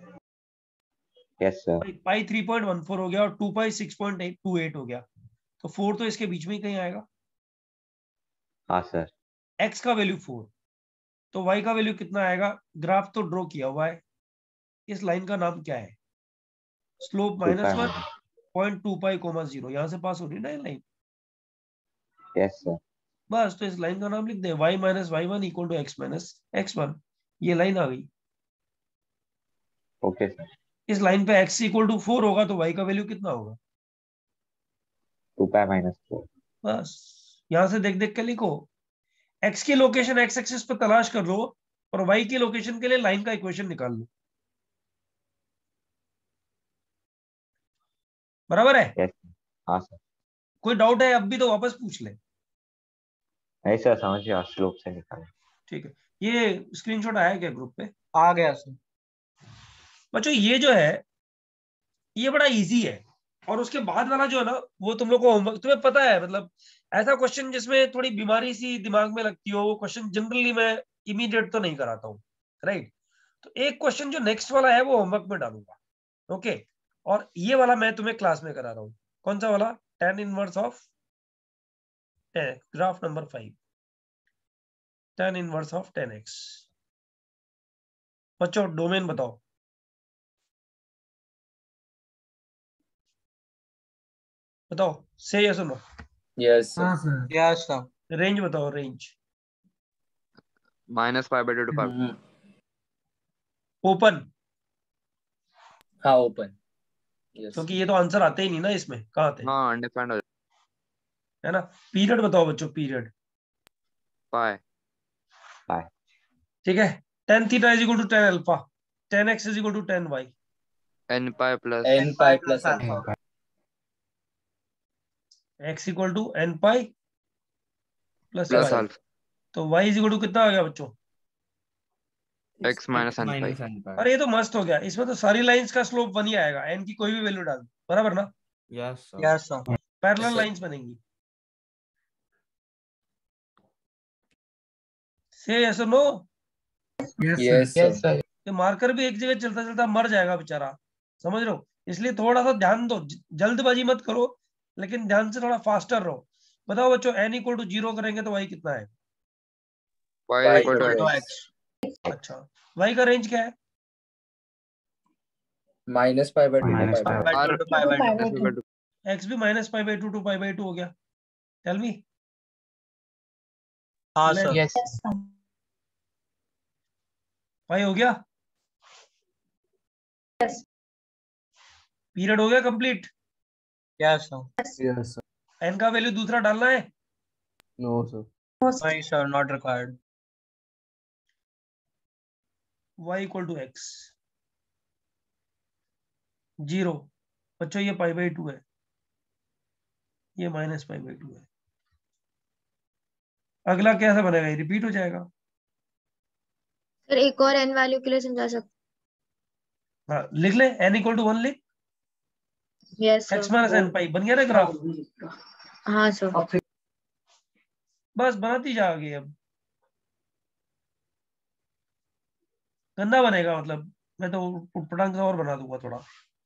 Speaker 9: Yes sir.
Speaker 1: Pi, pi three point one four हो गया और two pi six point eight two eight हो गया, तो फोर तो इसके बीच में ही कहीं आएगा।
Speaker 9: हाँ सर।
Speaker 1: एक्स का वैल्यू फोर, तो वाई का वैल्यू कितना आएगा। ग्राफ तो ड्रॉ किया हुआ है, इस लाइन का नाम क्या है। Slope minus one point two pi comma zero, यहां से पास हो रही ना ये लाइन।
Speaker 9: Yes sir.
Speaker 1: बस तो इस लाइन का नाम लिख दे, y minus y one equal to x minus x one, ये लाइन आ गई।
Speaker 9: Okay sir.
Speaker 1: इस लाइन पे x इक्वल टू फोर होगा तो y का वैल्यू कितना होगा।
Speaker 9: Two pi minus four.
Speaker 1: बस यहां से देख देख के लिखो, x की लोकेशन x एक्सिस पर तलाश कर लो और y की लोकेशन के लिए लाइन का इक्वेशन निकाल लो। बराबर है।
Speaker 9: यस। हाँ सर।
Speaker 1: कोई डाउट है अब भी तो वापस पूछ ले।
Speaker 9: नहीं सर समझ गया, स्लोप से निकाले।
Speaker 1: ठीक है, ये स्क्रीनशॉट आया क्या ग्रुप पे।
Speaker 8: आ गया सर।
Speaker 1: बच्चों ये जो है ये बड़ा इजी है, और उसके बाद वाला जो है ना वो तुम लोग को होमवर्क, तुम्हें पता है मतलब ऐसा क्वेश्चन जिसमें थोड़ी बीमारी सी दिमाग में लगती हो, वो क्वेश्चन जनरली मैं इमीडिएट तो नहीं कराता हूँ, राइट। तो एक क्वेश्चन जो नेक्स्ट वाला है वो होमवर्क में डालूंगा, ओके। और ये वाला मैं तुम्हें क्लास में करा रहा हूँ। कौन सा वाला, tan inverse of graph number five, tan inverse of tan x. बच्चों डोमेन बताओ, बताओ से या सुनो।
Speaker 6: यस
Speaker 4: हाँ
Speaker 6: sir.
Speaker 4: Sir.
Speaker 8: Yes sir.
Speaker 1: Range बताओ, range
Speaker 10: minus five by two two five.
Speaker 1: Open,
Speaker 6: हाँ ओपन। यस
Speaker 1: क्योंकि ये तो आंसर आते ही नहीं ना इसमें, कहाँ आते हैं,
Speaker 10: हाँ अनडिफाइंड हो
Speaker 1: है ना। पीरियड बताओ बच्चों, पीरियड
Speaker 10: पाई।
Speaker 1: ठीक है। Tan theta is equal to tan alpha, tan x is equal to tan y,
Speaker 10: n pi plus
Speaker 6: n pi plus alpha.
Speaker 1: X equal to n pi plus
Speaker 10: plus
Speaker 1: y,
Speaker 10: alpha
Speaker 1: तो y is equal to कितना आ गया बच्चों।
Speaker 10: X minus n pi.
Speaker 2: Minus n pi.
Speaker 1: अरे ये तो मस्त हो गया, इसमें तो सारी लाइंस का स्लोप वन ही आएगा, एन की कोई भी वैल्यू डाल दो, बराबर ना।
Speaker 2: Yes sir.
Speaker 8: Yes sir.
Speaker 1: Parallel lines बनेंगी। से यस और no.
Speaker 4: Yes
Speaker 6: yes
Speaker 4: sir.
Speaker 6: Sir.
Speaker 1: ये मार्कर भी एक जगह चलता चलता मर जाएगा बेचारा, समझ रहे हो, इसलिए थोड़ा सा ध्यान दो, ज- जल्दबाजी मत करो, लेकिन ध्यान से थोड़ा फास्टर रहो। बताओ बच्चों एन इक्वल टू जीरो करेंगे तो वाई कितना है।
Speaker 10: Y equal to
Speaker 8: equal to
Speaker 10: x.
Speaker 8: X.
Speaker 1: अच्छा वाई का रेंज क्या है।
Speaker 6: Minus pi by two
Speaker 2: Minus
Speaker 6: two pi
Speaker 2: pi
Speaker 6: by
Speaker 8: by two to pi by two.
Speaker 1: X भी minus pi by two to pi by two हो गया। Tell me.
Speaker 8: हाँ
Speaker 1: ले।
Speaker 8: Sir.
Speaker 10: Yes
Speaker 1: पाई हो गया, पीरियड हो गया complete.
Speaker 8: Yes sir.
Speaker 6: Yes sir.
Speaker 1: N का वैल्यू दूसरा डालना है,
Speaker 6: No, sir.
Speaker 8: नहीं sir, not required.
Speaker 1: y equal to x zero. बच्चों ये पाई बाई टू है, ये माइनस पाई बाई टू है। अगला कैसा बनेगा, ये रिपीट हो जाएगा।
Speaker 11: सर एक और n वैल्यू के लिए समझा सकते?
Speaker 1: हाँ लिख ले, n इक्वल टू वन लिख,
Speaker 11: yes
Speaker 1: x
Speaker 11: sir.
Speaker 1: Minus n pi बन गया ना ग्राफ।
Speaker 11: हाँ सर।
Speaker 1: बस बनाती जा आगे। अब गंदा बनेगा, मतलब मैं तो पटांग और बना दूंगा थोड़ा।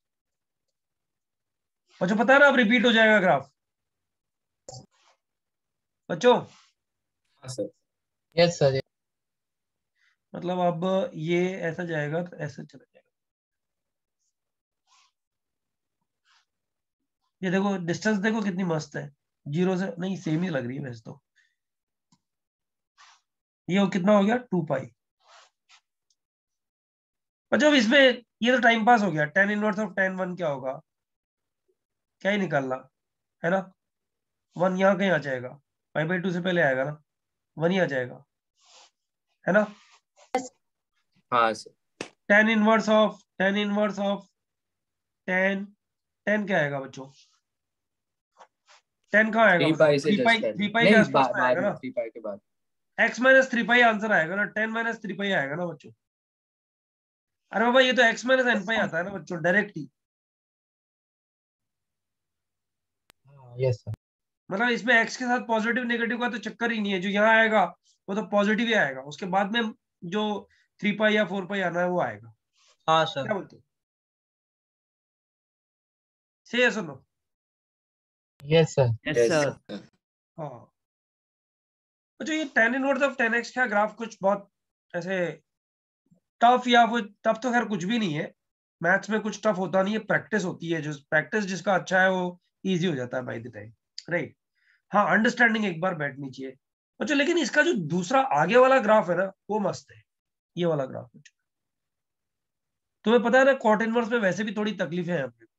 Speaker 1: बच्चों पता है ना, अब रिपीट हो जाएगा ग्राफ बच्चों।
Speaker 6: हाँ सर।
Speaker 8: Yes sir.
Speaker 1: मतलब अब ये ऐसा जाएगा तो ऐसा चला जाएगा। ये देखो डिस्टेंस देखो कितनी मस्त है, जीरो से नहीं सेम ही लग रही है वैसे तो। ये वो कितना हो गया, टू पाई। बच्चों इसमें ये तो टाइम पास हो गया। Tan inverse of tan one क्या होगा, क्या ही निकालना है ना। वन यहाँ कहीं आ जाएगा, पाई बाई टू से पहले आएगा ना, वन ही आ जाएगा है ना।
Speaker 6: हाँ sir.
Speaker 1: Tan inverse of tan inverse of tan ten क्या आएगा बच्चों, टेन कहाँ आएगा,
Speaker 6: थ्री पाई से
Speaker 1: three pi
Speaker 6: just
Speaker 1: three pi के आसपास
Speaker 6: नहीं,
Speaker 1: में आएगा
Speaker 6: बाद
Speaker 1: ना।
Speaker 6: में थ्री पाई के बाद
Speaker 1: x minus three pi answer आएगा ना, टेन माइनस थ्री पाई आएगा ना बच्चों। अरे बाबा ये तो एक्स माइनस एन पाई आता है ना बच्चों, डायरेक्ट ही।
Speaker 8: Yes sir.
Speaker 1: मतलब इसमें एक्स के साथ पॉजिटिव नेगेटिव का तो चक्कर ही नहीं है। जो यहाँ आएगा वो तो पॉजिटिव ही आएगा, उसके बाद में जो थ्री पाई या फोर पाई आना है वो आएगा।
Speaker 8: हाँ
Speaker 1: क्या
Speaker 8: सर।
Speaker 1: बोलते हो, सही है सुनो।
Speaker 8: Yes sir.
Speaker 2: Yes
Speaker 6: Yes,
Speaker 2: sir.
Speaker 6: sir.
Speaker 1: हाँ जो ये tan inverse of tan x का ग्राफ कुछ बहुत ऐसे टफ, या वो टफ तो खैर कुछ भी नहीं है। मैथ्स में कुछ टफ होता नहीं है, प्रैक्टिस होती है। जो प्रैक्टिस जिसका अच्छा है वो इजी हो जाता है बाय द टाइम, राइट। हाँ अंडरस्टैंडिंग एक बार बैठनी चाहिए बच्चों। लेकिन इसका जो दूसरा आगे वाला ग्राफ है ना वो मस्त है, ये वाला ग्राफ बच्चों। तुम्हें पता है ना कॉट इनवर्स में वैसे भी थोड़ी तकलीफें हैं अपने,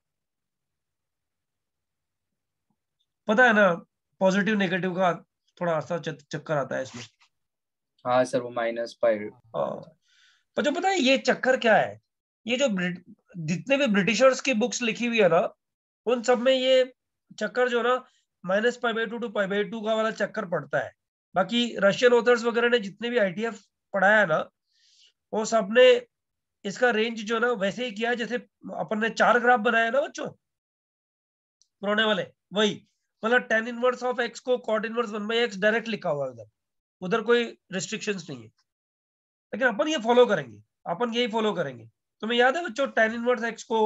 Speaker 1: पता है ना, पॉजिटिव नेगेटिव का थोड़ा सा चक्कर आता है इसमें।
Speaker 6: हाँ सर, वो माइनस पाई।
Speaker 1: बच्चों पता है ये चक्कर क्या है, ये जो जितने भी ब्रिटिशर्स की बुक्स लिखी हुई है ना उन सब में ये चक्कर जो ना minus pi by two to pi by two का वाला चक्कर पड़ता है। बाकी रशियन ऑथर्स वगैरह ने जितने भी आईटीएफ पढ़ाया है ना वो सब ने इसका रेंज जो ना वैसे ही किया जैसे अपन ने चार ग्राफ बनाया ना बच्चों पुराने वाले, वही। मतलब टेन इनवर्स ऑफ एक्स को cot inverse one by x direct लिखा हुआ है उधर, उधर कोई रिस्ट्रिक्शंस नहीं है। लेकिन अपन ये फॉलो करेंगे, अपन यही फॉलो करेंगे। तुम्हें याद है बच्चों टेन इनवर्स एक्स को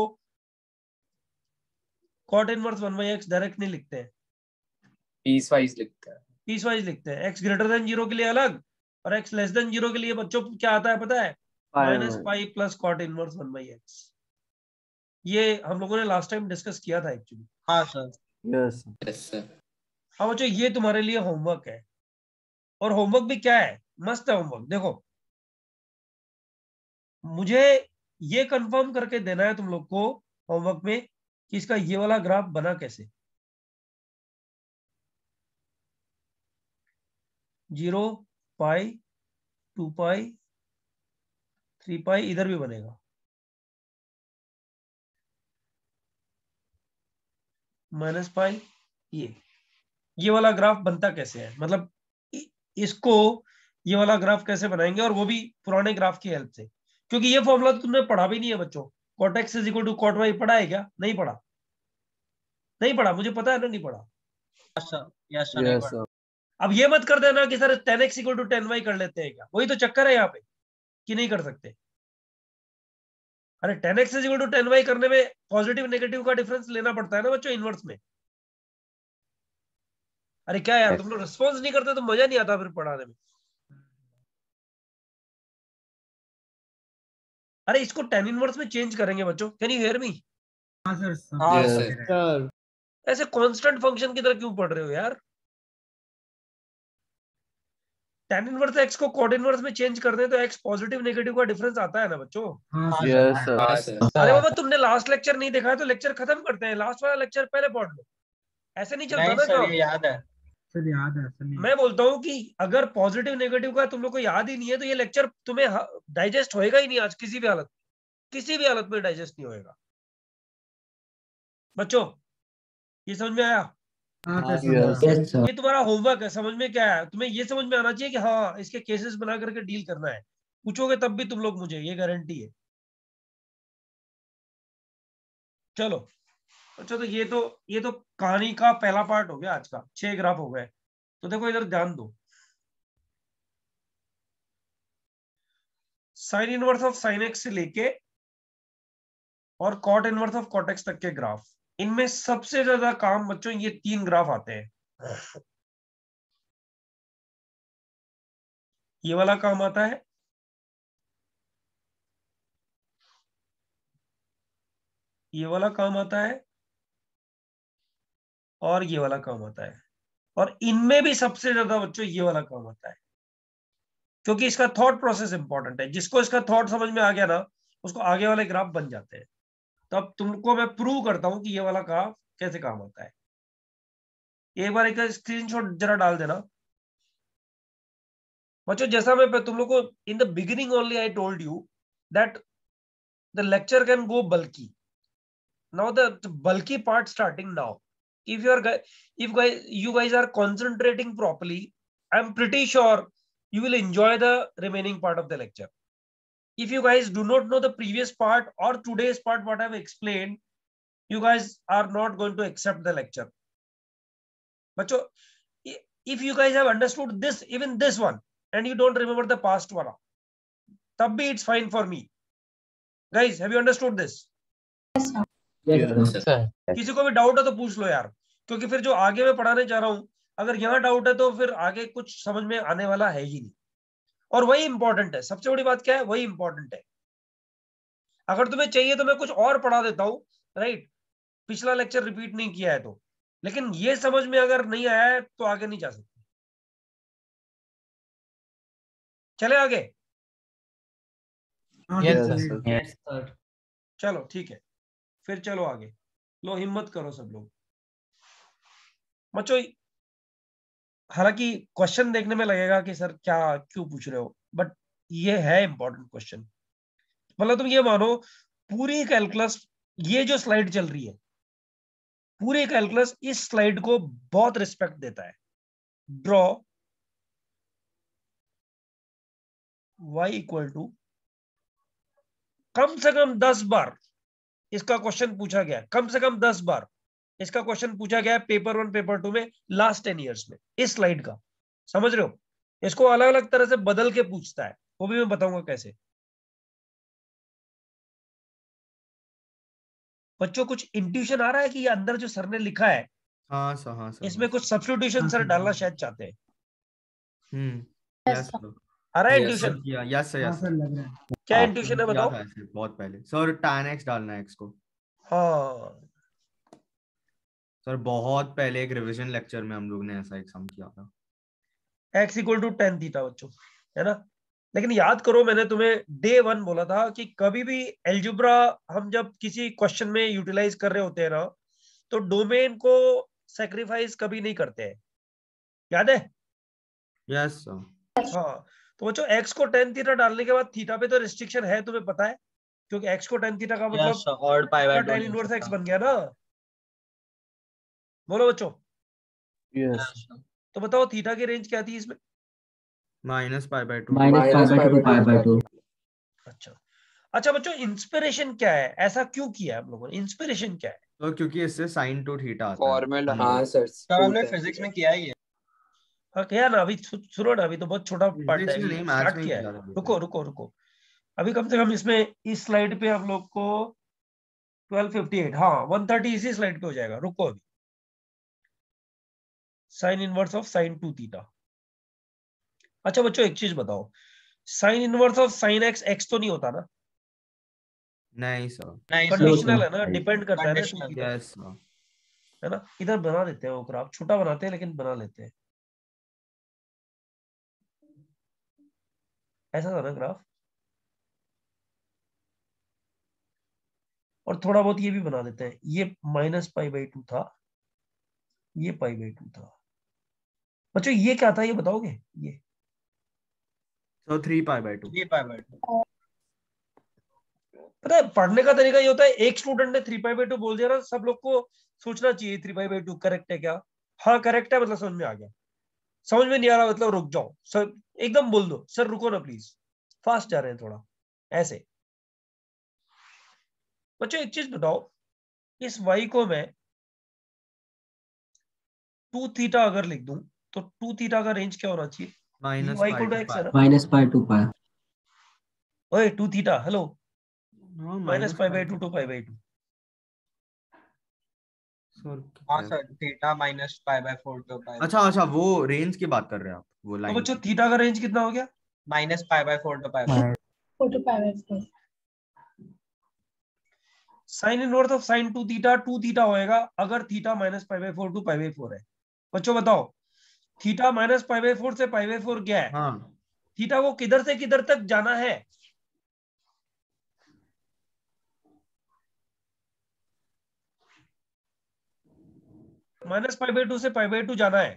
Speaker 1: cot inverse one by x direct नहीं लिखते हैं,
Speaker 6: पीस वाइज लिखते हैं।
Speaker 1: पीस वाइज लिखते हैं। एक्स ग्रेटर देन जीरो के लिए अलग और एक्स लेस देन जीरो के लिए बच्चों क्या आता है पता है, minus pi plus cot inverse one by x. ये हम लोगों ने लास्ट टाइम डिस्कस किया था एक्चुअली।
Speaker 8: हाँ सर।
Speaker 6: Yes sir.
Speaker 1: हाँ बच्चों ये तुम्हारे लिए होमवर्क है, और होमवर्क भी क्या है, मस्त है होमवर्क। देखो मुझे ये कंफर्म करके देना है तुम लोग को होमवर्क में कि इसका ये वाला ग्राफ बना कैसे। Zero pi to pi three pi इधर भी बनेगा, माइनस पाई, ये ये वाला ग्राफ बनता कैसे है, मतलब इसको ये वाला ग्राफ कैसे बनाएंगे, और वो भी पुराने ग्राफ की हेल्प से। क्योंकि ये फॉर्मूला तो तुमने पढ़ा भी नहीं है बच्चों। Cot x is equal to cot y पढ़ा है क्या, नहीं पढ़ा, नहीं पढ़ा, मुझे पता है ना नहीं पढ़ा।
Speaker 8: Yes sir. यस सर, नहीं पढ़ा।
Speaker 1: अब ये मत कर देना कि sir tan x equal to tan y कर लेते हैं क्या, वही तो चक्कर है यहाँ पे कि नहीं कर सकते। अरे tan x is equal to tan y करने में पॉजिटिव नेगेटिव का डिफरेंस लेना पड़ता है ना बच्चों इनवर्स में। अरे क्या यार तुम लोग रिस्पॉन्स नहीं करते तो मजा नहीं आता फिर पढ़ाने में। अरे इसको टेन इनवर्स में चेंज करेंगे बच्चों, कैन यू हियर मी?
Speaker 4: हाँ सर।
Speaker 8: हाँ
Speaker 2: सर।
Speaker 1: ऐसे कांस्टेंट फंक्शन की तरह क्यों पढ़ रहे हो यार? टेन इनवर्स एक्स को कॉट इनवर्स में चेंज कर दें तो एक्स पॉजिटिव नेगेटिव का डिफरेंस आता है ना बच्चों।
Speaker 6: Yes sir.
Speaker 1: अरे बाबा तुमने लास्ट लेक्चर नहीं देखा है तो लेक्चर खत्म करते हैं, लास्ट वाला लेक्चर पहले पढ़ लो, ऐसे नहीं चलता
Speaker 8: नहीं
Speaker 1: ना
Speaker 8: सर,
Speaker 1: काम।
Speaker 8: ये याद है।
Speaker 4: सर याद है ऐसा नहीं।
Speaker 1: मैं बोलता हूँ कि अगर पॉजिटिव नेगेटिव का तुम लोग को याद ही नहीं है तो ये लेक्चर तुम्हें डाइजेस्ट होएगा ही नहीं आज किसी भी हालत किसी भी हालत में डाइजेस्ट नहीं होएगा। बच्चों ये समझ में आया?
Speaker 4: हाँ सर
Speaker 3: yes,
Speaker 4: समझा।
Speaker 3: yes, sir.
Speaker 1: ये तुम्हारा होमवर्क है। समझ में क्या है? तुम्हें ये समझ में आना चाहिए कि हाँ इसके केसेस बना करके डील करना है। पूछोगे तब भी तुम लोग मुझे, ये गारंटी है। चलो अच्छा, तो ये तो ये तो कहानी का पहला पार्ट हो गया आज का। छह ग्राफ हो गए। तो देखो इधर ध्यान दो, sine inverse of sine x से लेके और cot inverse of cot x तक के ग्राफ, इनमें सबसे ज्यादा काम बच्चों ये तीन ग्राफ आते हैं। ये वाला काम आता है, ये वाला काम आता है और ये वाला काम आता है। और इनमें भी सबसे ज्यादा बच्चों ये वाला काम आता है, क्योंकि इसका थॉट प्रोसेस इंपॉर्टेंट है। जिसको इसका थॉट समझ में आ गया ना, उसको आगे वाले ग्राफ बन जाते हैं। तो अब तुमको मैं प्रूव करता हूं कि ये वाला ग्राफ कैसे काम आता है। एक बार एक स्क्रीनशॉट जरा डाल देना बच्चों। जैसा मैं तुम लोग को in the beginning only I told you that the lecture can go bulky. Now the bulky part starting now. If you are if guys you guys are concentrating properly, I'm pretty sure you will enjoy the remaining part of the lecture. If you guys do not know the previous part or today's part what I've explained, you guys are not going to accept the lecture. Bachcho, if you guys have understood this, even this one, and you don't remember the past one, tab bhi it's fine for me. Guys, have you understood this?
Speaker 3: Yes, sir. Yes, sir.
Speaker 1: किसी को भी doubt है तो पूछ लो यार, क्योंकि फिर जो आगे मैं पढ़ाने जा रहा हूं, अगर यहाँ डाउट है तो फिर आगे कुछ समझ में आने वाला है ही नहीं। और वही इंपॉर्टेंट है, सबसे बड़ी बात क्या है, वही इंपॉर्टेंट है। अगर तुम्हें चाहिए तो मैं कुछ और पढ़ा देता हूँ, राइट, पिछला लेक्चर रिपीट नहीं किया है तो, लेकिन ये समझ में अगर नहीं आया है तो आगे नहीं जा सकते। चले आगे?
Speaker 4: yes, yes,
Speaker 1: चलो ठीक है, फिर चलो आगे। लो हिम्मत करो सब लोग बच्चों। हालांकि क्वेश्चन देखने में लगेगा कि सर क्या क्यों पूछ रहे हो, बट ये है इंपॉर्टेंट क्वेश्चन। मतलब तुम ये मानो पूरी कैलकुलस, ये जो स्लाइड चल रही है, पूरी कैलकुलस इस स्लाइड को बहुत रिस्पेक्ट देता है। ड्रॉ y इक्वल टू, कम से कम दस बार इसका क्वेश्चन पूछा गया है, कम से कम दस बार इसका क्वेश्चन पूछा गया है पेपर वन पेपर टू में लास्ट टेन इयर्स में, इस स्लाइड का। समझ रहे हो? इसको अलग अलग तरह से बदल के पूछता है, वो भी मैं बताऊंगा कैसे। बच्चों कुछ इंट्यूशन आ रहा है कि ये अंदर जो सर ने लिखा है,
Speaker 7: हाँ सर, हाँ सर,
Speaker 1: इसमें कुछ सब्स्टिट्यूशन सर डालना शायद चाहते हैं।
Speaker 7: हम्म यस सर।
Speaker 1: आ रहा है
Speaker 7: Yes,
Speaker 1: intuition?
Speaker 7: sir. Yes sir, yes
Speaker 4: sir लग रहा है।
Speaker 1: क्या इंट्यूशन है बताओ?
Speaker 7: बहुत पहले सर tan x डालना है x को।
Speaker 1: हाँ
Speaker 7: सर बहुत पहले एक रिवीजन लेक्चर में हम लोग ने ऐसा एग्जाम किया था।
Speaker 1: x equal to tan theta बच्चों, है ना? लेकिन याद करो, मैंने तुम्हें डे वन बोला था कि कभी भी एल्जेब्रा हम जब किसी क्वेश्चन में यूटिलाइज कर रहे होते हैं ना, तो डोमेन को सेक्रीफाइस कभी नहीं करते हैं। याद है?
Speaker 7: Yes sir.
Speaker 1: हाँ, तो बच्चों x को टेन थीटा डालने के बाद थीटा पे तो रिस्ट्रिक्शन है, तुम्हें पता है, क्योंकि x को टेन थीटा का मतलब
Speaker 8: odd pi by
Speaker 1: tan inverse x बन गया ना। बोलो बच्चों।
Speaker 3: Yes.
Speaker 1: तो बताओ थीटा की रेंज क्या थी इसमें?
Speaker 7: Minus pi by two.
Speaker 3: Minus pi by two to pi by two.
Speaker 1: अच्छा अच्छा बच्चों, इंस्पिरेशन क्या है? ऐसा क्यों किया है हम लोगों ने? इंस्पिरेशन क्या है?
Speaker 7: तो क्योंकि इससे sin टू थीटा आता है।
Speaker 10: फॉर्मूला।
Speaker 6: हाँ सर,
Speaker 8: सर हमने फिजिक्स में किया ही है।
Speaker 1: हाँ क्या ना, अभी सु- सुनो ना, अभी तो बहुत छोटा पार्ट है,
Speaker 7: Physics में
Speaker 1: अभी
Speaker 7: नहीं, maths
Speaker 1: स्टार्ट
Speaker 7: में ही
Speaker 1: किया है।
Speaker 7: किया था।
Speaker 1: रुको रुको रुको, अभी कम से कम इसमें इस स्लाइड पे हम लोग को ट्वेल्व फिफ्टी एट, हाँ वन थर्टी इसी स्लाइड पे हो जाएगा। रुको अभी, sine inverse of sine two theta. अच्छा बच्चों एक चीज बताओ, sine inverse of sine x x तो नहीं होता ना?
Speaker 7: नहीं सर।
Speaker 8: नहीं सर,
Speaker 1: कंडीशनल है ना, डिपेंड करता है ना
Speaker 8: Conditional.
Speaker 1: Two theta,
Speaker 7: yes sir.
Speaker 1: है ना? इधर बना देते हैं वो ग्राफ, छोटा बनाते हैं लेकिन बना लेते हैं। ऐसा था ना ग्राफ, और थोड़ा बहुत ये भी बना देते हैं। ये माइनस पाई बाई टू था, ये पाई बाई टू था, बच्चों ये क्या था ये बताओगे? ये
Speaker 7: so three pi by two.
Speaker 8: Three pi by two.
Speaker 1: पता है पढ़ने का तरीका ये होता है, एक स्टूडेंट ने थ्री पाई बाय टू बोल दिया ना, सब लोग को सोचना चाहिए three pi by two correct है क्या? हाँ करेक्ट है, मतलब समझ में आ गया। समझ में नहीं आ रहा मतलब रुक जाओ सर, एकदम बोल दो सर रुको ना प्लीज, फास्ट जा रहे हैं थोड़ा, ऐसे। बच्चों एक चीज बताओ, इस y को मैं टू थीटा अगर लिख दूं तो टू थीटा का रेंज क्या होना चाहिए?
Speaker 7: माइनस
Speaker 1: y
Speaker 7: पाई
Speaker 1: को
Speaker 7: टू
Speaker 1: x है
Speaker 7: पाई।
Speaker 1: ना?
Speaker 3: Minus pi to pi.
Speaker 1: ओए टू थीटा, हेलो,
Speaker 7: हाँ
Speaker 1: minus
Speaker 7: minus
Speaker 1: pi by two to pi by two.
Speaker 8: हाँ sir, theta minus pi by four to pi.
Speaker 7: अच्छा अच्छा, वो रेंज की बात कर रहे हैं आप, वो
Speaker 1: तो
Speaker 7: लाइन
Speaker 1: बच्चों थीटा का रेंज कितना हो गया?
Speaker 8: Minus pi by four to pi.
Speaker 11: Four to pi by four.
Speaker 1: Sine inverse of sine two theta, two theta होएगा अगर theta minus pi by four to pi by four है। बच्चों बताओ, theta minus pi by four से pi by four क्या है?
Speaker 7: हाँ
Speaker 1: theta को किधर से किधर तक जाना है? माइनस पाई बाय टू से पाई बाय टू जाना है।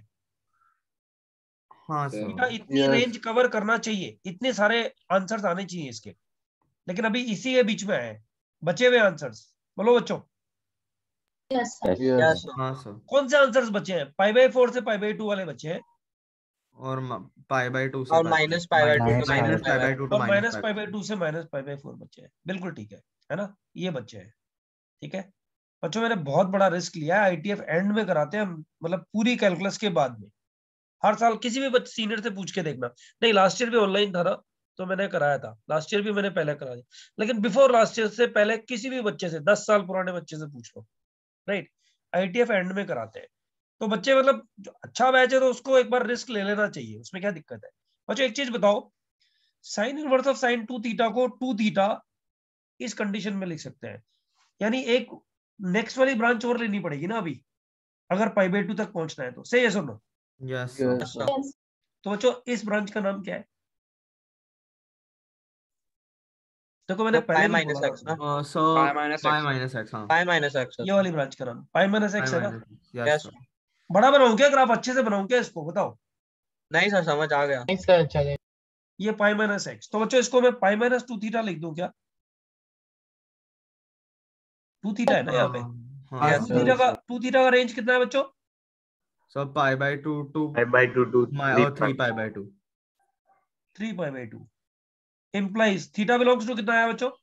Speaker 7: हाँ
Speaker 1: थीटा
Speaker 7: सर।
Speaker 1: इतनी रेंज कवर करना चाहिए, इतने सारे आंसर्स आने चाहिए इसके, लेकिन अभी इसी के बीच में आए बचे हुए आंसर्स। बोलो बच्चों,
Speaker 11: यस सर।
Speaker 8: Yes sir.
Speaker 7: हाँ सर।
Speaker 1: कौन से आंसर्स बचे हैं? पाई बाय फोर से पाई बाय टू वाले बचे हैं,
Speaker 7: और पाई बाय टू से
Speaker 8: और minus pi by two to
Speaker 7: minus
Speaker 8: minus
Speaker 7: pi by two to
Speaker 1: और
Speaker 7: minus
Speaker 1: minus pi by two से माइनस पाई बाय फोर बचे हैं। बिल्कुल ठीक है, है ना? ये बच्चे हैं, ठीक है बच्चों। मैंने बहुत बड़ा रिस्क लिया है, आईटीएफ एंड में कराते हैं हम, मतलब पूरी कैलकुलस के बाद में। हर साल किसी भी बच्चे सीनियर से पूछ के देखना। नहीं लास्ट ईयर भी ऑनलाइन था ना, तो मैंने कराया था, लास्ट ईयर भी मैंने पहले करा दिया, लेकिन बिफोर लास्ट ईयर से पहले किसी भी बच्चे से, दस साल पुराने बच्चे से पूछ लो, राइट? आईटीएफ एंड में कराते हैं, तो बच्चे मतलब जो अच्छा बैच है तो उसको एक बार रिस्क ले लेना चाहिए, उसमें क्या दिक्कत है? बच्चों एक चीज बताओ, sine inverse of sine two theta को टू थीटा इस कंडीशन में लिख सकते हैं, यानी एक नेक्स्ट वाली ब्रांच और लेनी पड़ेगी ना अभी, अगर पाई बाय टू तक पहुंचना है तो। से यस और नो?
Speaker 7: यस
Speaker 1: तो बच्चों इस ब्रांच का नाम क्या है? देखो मैंने पहले
Speaker 8: पाई
Speaker 1: भी
Speaker 8: माइनस
Speaker 1: बोला
Speaker 8: एक्स ना।
Speaker 1: था,
Speaker 7: so
Speaker 10: pi minus
Speaker 7: pi
Speaker 10: x.
Speaker 7: Minus x. हाँ
Speaker 8: पाई माइनस एक्स।
Speaker 1: ये वाली ब्रांच का नाम पाई माइनस एक्स है ना?
Speaker 7: Yes
Speaker 8: yes.
Speaker 7: सर।
Speaker 1: बड़ा बनाऊं क्या ग्राफ, अच्छे से बनाऊं क्या इसको, बताओ?
Speaker 8: नहीं सर, समझ आ गया।
Speaker 11: नहीं सर चले।
Speaker 1: ये पाई माइनस एक्स, तो बच्चों इसको मैं पाई माइनस टू थीटा लिख दूं क्या? टू थीटा है ना यहाँ पे?
Speaker 7: हाँ
Speaker 8: Yes,
Speaker 1: टू
Speaker 8: sir.
Speaker 1: थीटा का टू थीटा का रेंज कितना है बच्चों?
Speaker 7: So pi by two to
Speaker 9: pi by two to
Speaker 7: और three pi by two.
Speaker 1: Three pi by two implies theta belongs to कितना है बच्चों?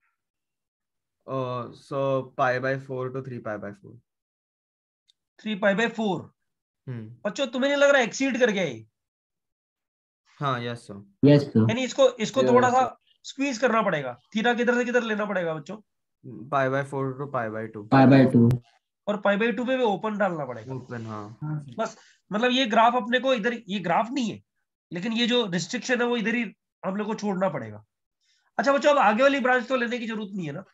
Speaker 7: So pi by four to three pi by four.
Speaker 1: Three pi by four.
Speaker 7: हम्म
Speaker 1: बच्चों तुम्हें नहीं लग रहा एक्सीड कर गया ये?
Speaker 7: हाँ यस सर।
Speaker 3: Yes sir.
Speaker 1: यानी इसको इसको थोड़ा सा स्क्वीज करना पड़ेगा, थीटा किधर से किधर लेना पड़ेगा बच्चों?
Speaker 7: Pi by four to pi by two.
Speaker 3: Pi by two.
Speaker 1: और पाई बाय टू पे भी ओपन डालना पड़ेगा।
Speaker 7: ओपन हाँ।
Speaker 1: बस मतलब ये ग्राफ अपने को इधर, ये ग्राफ नहीं है लेकिन ये जो रिस्ट्रिक्शन है वो इधर ही हम लोग को छोड़ना पड़ेगा। अच्छा बच्चों अब आगे वाली ब्रांच तो लेने की जरूरत नहीं है ना?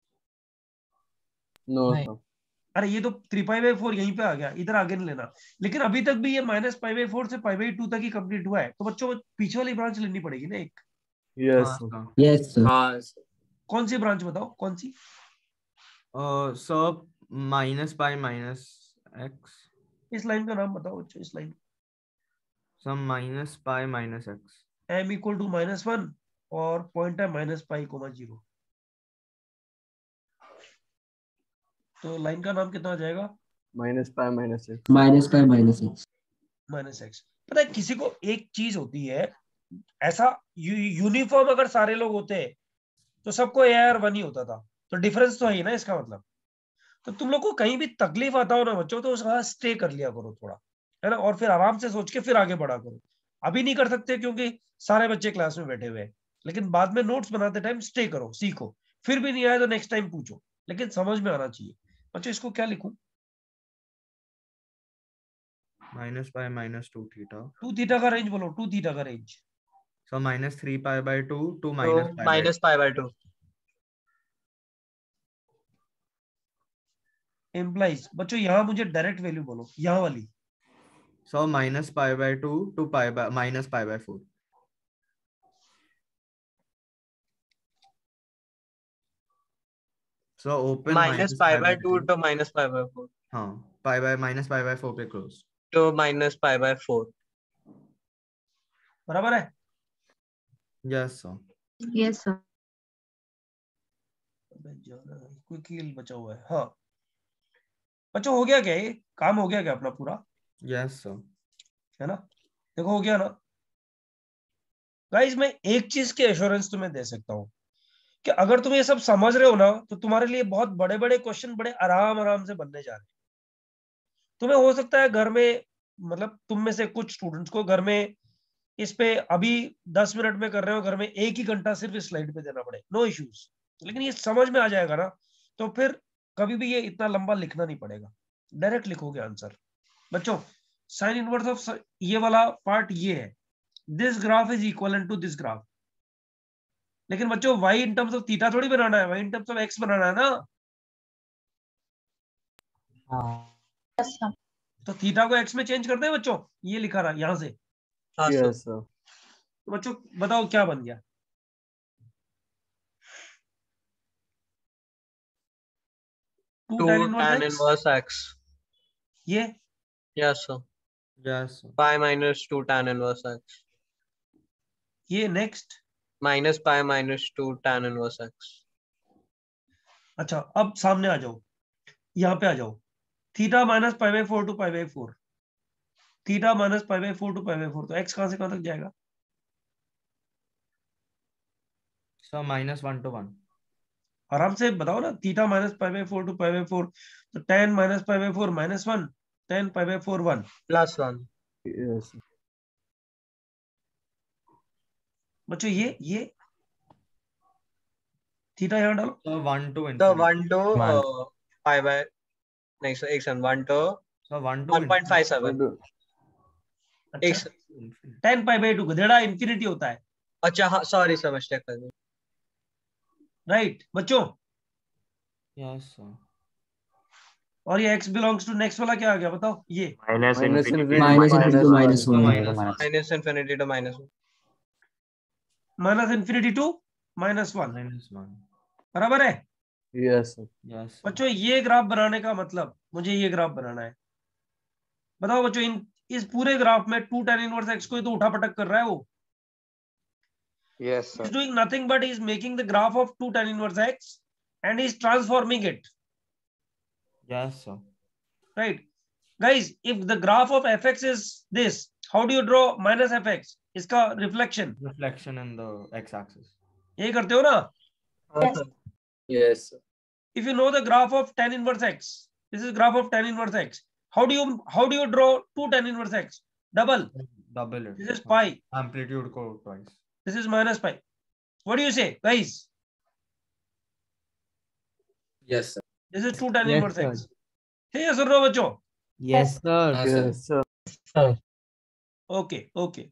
Speaker 6: नो।
Speaker 1: अरे ये तो थ्री पाई बाई फोर यहीं पे आ गया, इधर आगे नहीं लेना। लेकिन अभी तक भी ये माइनस पाई बाई फोर से पाई बाई टू तक ही कंप्लीट हुआ है, तो बच्चों पीछे वाली ब्रांच लेनी पड़ेगी ना एक।
Speaker 6: Yes
Speaker 3: yes sir.
Speaker 6: हाँ
Speaker 1: कौन सी ब्रांच बताओ, कौन सी?
Speaker 7: So minus pi minus x.
Speaker 1: इस लाइन का नाम बताओ बच्चों, इस line.
Speaker 7: Sum minus pi minus x.
Speaker 1: M equal to minus one और पॉइंट है माइनस पाई कोमा जीरो, तो लाइन का नाम कितना आ जाएगा?
Speaker 6: Minus pi minus x.
Speaker 3: Minus pi minus x.
Speaker 1: Minus x. पता है किसी को एक चीज होती है, ऐसा यू, यूनिफॉर्म अगर सारे लोग होते तो सबको ए आर वन ही होता था, तो डिफरेंस तो है ही ना इसका मतलब। तो तुम लोग को कहीं भी तकलीफ आता हो ना बच्चों, तो उसका स्टे कर लिया करो थोड़ा, है ना, और फिर आराम से सोच के फिर आगे बढ़ा करो। अभी नहीं कर सकते क्योंकि सारे बच्चे क्लास में बैठे हुए हैं, लेकिन बाद में नोट्स बनाते टाइम स्टे करो, सीखो, फिर भी नहीं आया तो नेक्स्ट टाइम पूछो, लेकिन समझ में आना चाहिए। बच्चों इसको क्या लिखूं?
Speaker 7: Minus pi minus two theta.
Speaker 1: Two theta का रेंज बोलो, टू थीटा का range.
Speaker 7: So minus three pi by two to
Speaker 8: तो
Speaker 7: minus pi by
Speaker 8: minus pi by two.
Speaker 1: Implies बच्चों यहाँ मुझे डायरेक्ट वैल्यू बोलो, यहाँ वाली।
Speaker 7: So minus pi by two to pi by minus pi by four. So open
Speaker 8: minus pi by two
Speaker 7: to.
Speaker 8: To minus pi by four.
Speaker 7: हाँ pi by minus pi by four पे close.
Speaker 8: To minus pi by four.
Speaker 1: बराबर है?
Speaker 2: Yes sir.
Speaker 11: Yes sir.
Speaker 1: कोई कील बचा हुआ है। हाँ बच्चों हो गया क्या? ये काम हो गया क्या अपना पूरा?
Speaker 2: Yes sir.
Speaker 1: है ना? देखो हो गया ना गाइस। मैं एक चीज की एश्योरेंस तुम्हें दे सकता हूं कि अगर तुम ये सब समझ रहे हो ना तो तुम्हारे लिए बहुत बड़े बड़े क्वेश्चन बड़े आराम आराम से बनने जा रहे हैं। तुम्हें हो सकता है घर में, मतलब तुम में से कुछ स्टूडेंट्स को घर में इस पे अभी दस मिनट में कर रहे हो, घर में एक ही घंटा सिर्फ इस स्लाइड पे देना पड़े, नो इश्यूज। लेकिन ये समझ में आ जाएगा ना तो फिर कभी भी ये इतना लंबा लिखना नहीं पड़ेगा, डायरेक्ट लिखोगे आंसर। बच्चों साइन इनवर्स ऑफ ये वाला पार्ट ये है, this graph is equal to this graph. लेकिन बच्चों y in terms of theta थोड़ी बनाना है, y in terms of x बनाना है ना।
Speaker 4: हाँ
Speaker 1: तो थीटा को x में चेंज कर दे बच्चों, ये लिखा रहा यहां से।
Speaker 6: Yes sir.
Speaker 1: तो बच्चों बताओ क्या बन गया? Two
Speaker 8: two
Speaker 1: tan
Speaker 8: tan
Speaker 1: inverse x,
Speaker 8: inverse x.
Speaker 1: ये
Speaker 8: yes sir.
Speaker 2: Yes sir.
Speaker 8: Pi minus two tan inverse x
Speaker 1: ये next.
Speaker 8: Minus pi minus two tan inverse x.
Speaker 1: अच्छा अब सामने आ जाओ, यहाँ पे आ जाओ। Theta minus pi by four to pi by four, theta minus pi by four to pi by four, तो x कहां से कहां तक जाएगा?
Speaker 2: Sir minus one to one.
Speaker 1: आराम से बताओ ना। Theta minus pi by four to pi by four, तो tan minus pi by four minus one, tan pi by four one
Speaker 8: plus one.
Speaker 6: Yes
Speaker 1: बच्चों ये ये थीटा यहाँ डालो।
Speaker 2: सर वन टू
Speaker 8: तो one to
Speaker 2: one.
Speaker 8: Pi by नहीं sir एक second one two
Speaker 2: sir one to
Speaker 8: one point five seven. एक
Speaker 1: अच्छा टेन पाई बाई टू गधेड़ा इंफिनिटी होता है।
Speaker 8: अच्छा हाँ सॉरी सर मिस्टेक कर दी।
Speaker 1: राइट बच्चों?
Speaker 2: Yes sir.
Speaker 1: और ये x बिलोंग्स टू नेक्स्ट वाला क्या आ गया बताओ? ये
Speaker 9: minus
Speaker 6: minus
Speaker 9: infinity
Speaker 3: minus infinity to minus one.
Speaker 8: Minus infinity to minus one.
Speaker 1: Minus infinity to minus one,
Speaker 2: minus one.
Speaker 1: बराबर है?
Speaker 6: यस
Speaker 2: यस
Speaker 1: बच्चों ये ग्राफ बनाने का मतलब, मुझे ये ग्राफ बनाना है। बताओ बच्चों इन इस पूरे ग्राफ में टू tan इनवर्स x को ही तो उठापटक कर रहा है वो।
Speaker 10: Yes
Speaker 1: He's
Speaker 10: sir.
Speaker 1: doing nothing but he's making the graph of two tan inverse x and he's transforming it.
Speaker 2: Yes sir.
Speaker 1: Right? Guys, if the graph of fx is this, how do you draw minus fx? इसका reflection.
Speaker 2: Reflection in the x-axis.
Speaker 1: यही करते हो ना?
Speaker 6: Yes
Speaker 1: If you know the graph of tan inverse x, this is graph of tan inverse x. How do you how do you draw two tan inverse x? Double.
Speaker 2: Double it.
Speaker 1: This is pi.
Speaker 2: Amplitude को twice.
Speaker 1: This is minus pi. What do you say, guys?
Speaker 6: Yes sir.
Speaker 1: This is two tan
Speaker 2: Yes,
Speaker 1: inverse
Speaker 2: sir.
Speaker 1: x. ठीक है सुन रहे हो बच्चों?
Speaker 2: Yes sir.
Speaker 6: Yes sir.
Speaker 1: Okay, okay.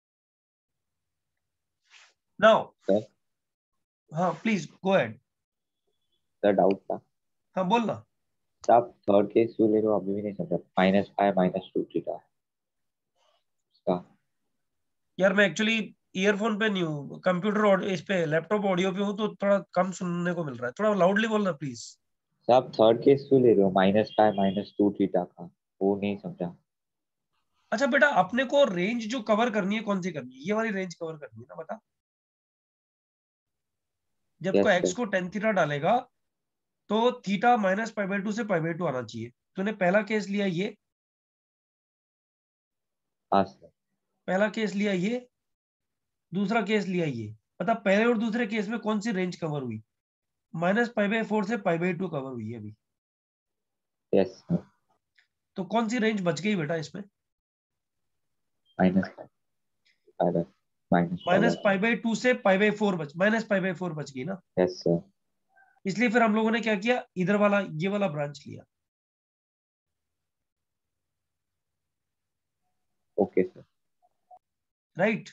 Speaker 1: Now,
Speaker 9: Sir?
Speaker 1: हाँ please go ahead.
Speaker 9: Sir doubt था।
Speaker 1: हाँ बोल ना।
Speaker 9: सर आप थर्ड केस क्यों ले रहे हो अभी भी नहीं समझा। Minus five minus two theta इसका।
Speaker 1: यार मैं एक्चुअली ईयरफोन पे नहीं हूँ, कंप्यूटर इस पे लैपटॉप ऑडियो पे हूँ तो थोड़ा कम सुनने को मिल रहा है। थोड़ा लाउडली बोलना प्लीज।
Speaker 9: सर आप थर्ड केस क्यों ले रहे हो minus five minus two theta का, वो नहीं समझा।
Speaker 1: अच्छा बेटा अपने को रेंज जो कवर करनी है कौन सी करनी है? ये वाली रेंज कवर करनी है ना, बता। जब
Speaker 9: Yes,
Speaker 1: को एक्स
Speaker 9: sir.
Speaker 1: को टेन थीटा डालेगा तो theta minus pi by two से पाई बाई टू आना चाहिए। तूने पहला केस लिया ये,
Speaker 9: हाँ सर।
Speaker 1: पहला केस लिया ये, दूसरा केस लिया ये। बता पहले और दूसरे केस में कौन सी रेंज कवर हुई? माइनस पाई बाई फोर से पाई बाई टू कवर हुई है अभी।
Speaker 9: Yes sir.
Speaker 1: तो कौन सी रेंज बच गई बेटा इसमें?
Speaker 9: Minus five minus
Speaker 1: minus pi by two से पाई बाई फोर बच माइनस पाई बाई फोर बच गई ना।
Speaker 9: Yes sir.
Speaker 1: इसलिए फिर हम लोगों ने क्या किया, इधर वाला ये वाला ब्रांच लिया।
Speaker 9: Okay sir.
Speaker 1: राइट?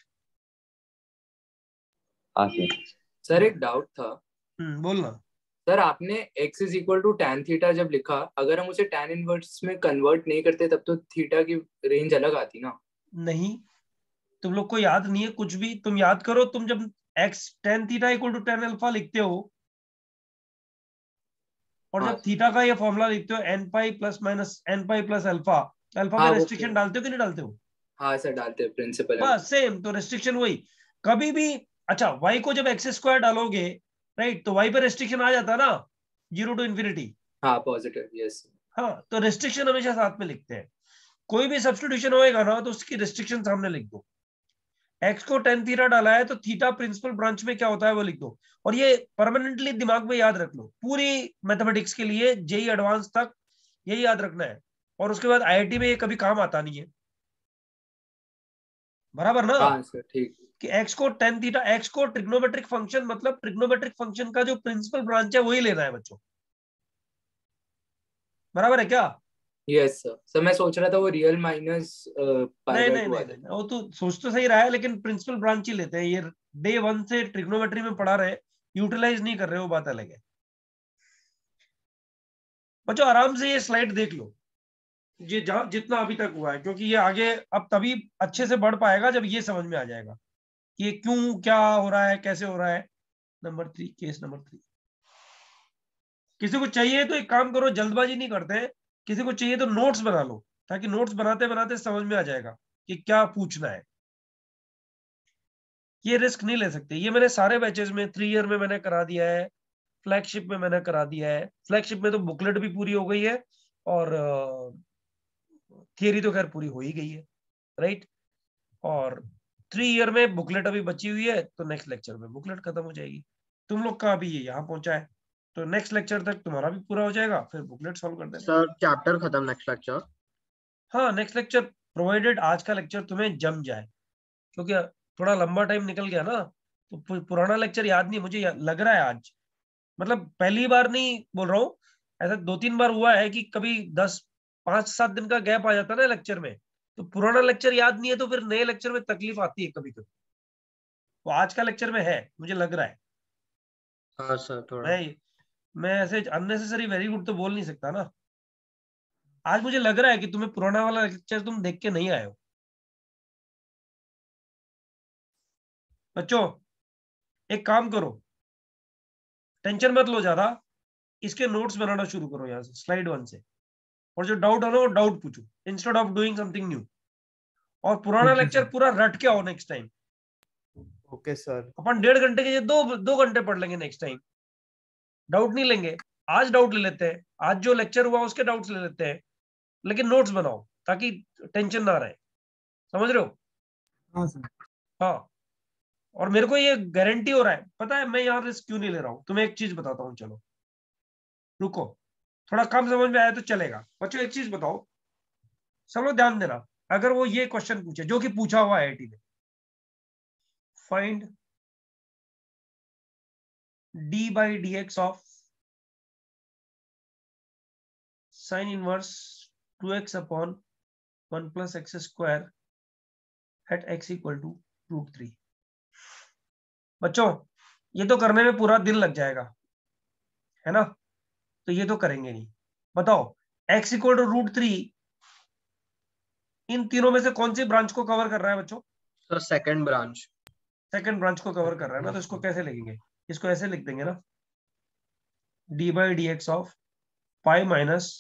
Speaker 9: हाँ सर।
Speaker 12: सर एक डाउट था।
Speaker 1: हम्म बोलना।
Speaker 12: सर आपने x is equal to tan theta जब लिखा, अगर हम उसे टैन इनवर्स में कन्वर्ट नहीं करते तब तो थीटा की रेंज अलग आती ना?
Speaker 1: नहीं, तुम लोग को याद नहीं है कुछ भी। तुम याद करो, तुम जब x tan theta equal to tan alpha लिखते हो और
Speaker 12: हाँ।
Speaker 1: जब थीटा का ये फॉर्मूला लिखते हो n pi plus minus n pi plus alpha, alpha
Speaker 12: हाँ,
Speaker 1: में
Speaker 12: वो
Speaker 1: रेस्ट्रिक्शन डालते हो कि नहीं डालते हो?
Speaker 12: हाँ सर डालते हैं प्रिंसिपल है।
Speaker 1: बस सेम, तो रेस्ट्रिक्शन वही कभी भी। अच्छा y को जब एक्स स्क्वायर डालोगे राइट, तो y पे रेस्ट्रिक्शन आ जाता है ना, जीरो टू इन्फिनिटी।
Speaker 12: हाँ पॉजिटिव, यस।
Speaker 1: हाँ, तो रेस्ट्रिक्शन हमेशा साथ में लिखते हैं। कोई भी सब्स्टिट्यूशन होएगा ना तो उसकी रेस्ट्रिक्शन सामने लिख दो। x को टेन थीटा डाला है तो थीटा प्रिंसिपल ब्रांच में क्या होता है वो लिख दो। और ये परमानेंटली दिमाग में याद रख लो, पूरी मैथमेटिक्स के लिए जेई एडवांस तक यही याद रखना है। और उसके बाद आईआईटी में ये कभी काम आता नहीं है, बराबर ना?
Speaker 12: हाँ सर ठीक।
Speaker 1: कि x को टेन थीटा, x को ट्रिग्नोमेट्रिक फंक्शन, मतलब ट्रिग्नोमेट्रिक फंक्शन का जो प्रिंसिपल ब्रांच है वही लेना है बच्चों, बराबर है क्या?
Speaker 12: Yes sir. सर मैं सोच रहा था वो रियल माइनस पाई
Speaker 1: नहीं
Speaker 12: बाय
Speaker 1: नहीं
Speaker 12: टू
Speaker 1: नहीं
Speaker 12: आता है।
Speaker 1: नहीं, वो तो सोच तो सही रहा है, लेकिन प्रिंसिपल ब्रांच ही लेते हैं। ये डे वन से ट्रिग्नोमेट्री में पढ़ा रहे, यूटिलाइज नहीं कर रहे, वो बात अलग है। बच्चों आराम से ये स्लाइड देख लो, ये जहां जितना अभी तक हुआ है, क्योंकि ये आगे अब तभी अच्छे से बढ़ पाएगा जब ये समझ में आ जाएगा कि ये क्यों, क्या हो रहा है, कैसे हो रहा है। Number three, case number three. किसी को चाहिए तो एक काम करो, जल्दबाजी नहीं करते, किसी को चाहिए तो नोट्स बना लो, ताकि नोट्स बनाते बनाते समझ में आ जाएगा कि क्या पूछना है। ये रिस्क नहीं ले सकते। ये मैंने सारे बैचेस में थ्री ईयर में मैंने करा दिया है, फ्लैगशिप में मैंने करा दिया है। फ्लैगशिप में तो बुकलेट भी पूरी हो गई है और थियरी तो खैर पूरी हो ही गई है, राइट। और थ्री ईयर में बुकलेट अभी बची हुई है, तो नेक्स्ट लेक्चर में बुकलेट खत्म हो जाएगी। तुम लोग का अभी ये यहाँ पहुंचा है, तो नेक्स्ट लेक्चर तक तुम्हारा भी पूरा हो जाएगा, फिर बुकलेट सॉल्व कर देना।
Speaker 10: सर चैप्टर खत्म नेक्स्ट लेक्चर?
Speaker 1: हाँ नेक्स्ट लेक्चर, प्रोवाइडेड आज का लेक्चर तुम्हें जम जाए, क्योंकि थोड़ा लंबा टाइम निकल गया ना, तो पु- पुराना लेक्चर याद नहीं, मुझे लग रहा है आज, मतलब पहली बार नहीं बोल रहा हूँ, ऐसा दो तीन बार हुआ है कि कभी दस पांच सात दिन का गैप आ जाता है ना लेक्चर में, तो पुराना लेक्चर याद नहीं है, तो फिर नए लेक्चर में तकलीफ आती है कभी कभी। वो आज का लेक्चर में है, मुझे लग रहा है।
Speaker 10: हाँ सर थोड़ा।
Speaker 1: मैं मैं ऐसे अननेसेसरी वेरी गुड तो बोल नहीं सकता ना। आज मुझे लग रहा है कि तुम्हें पुराना वाला लेक्चर तुम देख के नहीं आए हो। बच्चों एक काम करो, टेंशन मत लो ज्यादा, इसके नोट्स बनाना शुरू करो यहाँ से स्लाइड वन से, और जो डाउट हो ना वो डाउट पूछो instead of doing something new. और पुराना
Speaker 2: Okay,
Speaker 1: लेक्चर
Speaker 2: sir.
Speaker 1: पूरा रट के आओ नेक्स्ट टाइम।
Speaker 2: Okay sir.
Speaker 1: अपन डेढ़ घंटे के दो दो घंटे पढ़ लेंगे नेक्स्ट टाइम, डाउट नहीं लेंगे। आज डाउट ले लेते हैं, आज जो लेक्चर हुआ उसके डाउट्स ले लेते हैं, लेकिन नोट्स बनाओ ताकि टेंशन ना रहे, समझ रहे हो?
Speaker 4: हाँ सर।
Speaker 1: हाँ, और मेरे को ये गारंटी हो रहा है, पता है मैं यहाँ रिस्क क्यों नहीं ले रहा हूँ। तुम्हें एक चीज बताता हूँ, चलो रुको, थोड़ा कम समझ में आया तो चलेगा। बच्चों एक चीज बताओ, सब लोग ध्यान देना, अगर वो ये क्वेश्चन पूछे जो कि पूछा हुआ आईआईटी ने, find d by d x of sine inverse two x upon one plus x square at x equal to root three. बच्चों ये तो करने में पूरा दिन लग जाएगा, है ना, तो ये तो करेंगे नहीं। बताओ x equal to root three इन तीनों में से कौन सी ब्रांच को कवर कर रहा है बच्चों?
Speaker 10: Sir second branch.
Speaker 1: Second branch को कवर कर रहा है ना, तो इसको कैसे लिखेंगे? इसको ऐसे लिख देंगे ना, d by d x of pi minus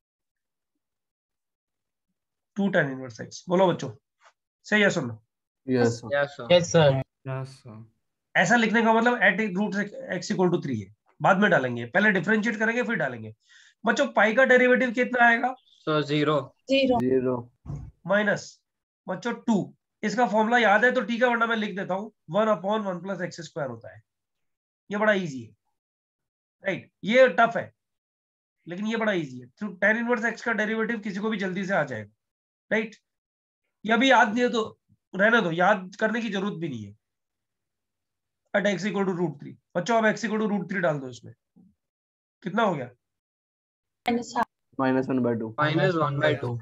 Speaker 1: two tan inverse x. बोलो बच्चों, सही है? सुनो,
Speaker 6: yes
Speaker 10: sir.
Speaker 6: Yes sir.
Speaker 2: Yes sir.
Speaker 1: ऐसा लिखने का मतलब at root x equal to three है, बाद में डालेंगे, पहले डिफरेंशिएट करेंगे फिर डालेंगे। बच्चों पाई का डेरिवेटिव कितना आएगा?
Speaker 10: Sir zero.
Speaker 11: Zero.
Speaker 6: Zero.
Speaker 1: Minus बच्चों टू, इसका फॉर्मूला याद है तो ठीक है, वरना मैं लिख देता हूँ, one upon one plus x square होता है। ये बड़ा इजी है, राइट, ये टफ है लेकिन ये बड़ा इजी है। तो टेन इनवर्स एक्स का डेरिवेटिव किसी को भी जल्दी से आ जाएगा, राइट। ये अभी याद नहीं है तो रहने दो, याद करने की जरूरत भी नहीं है। At x equal to root three. बच्चों अब x equal to root three डाल दो इसमें, कितना हो गया?
Speaker 6: Minus one by two.
Speaker 10: Minus one by two.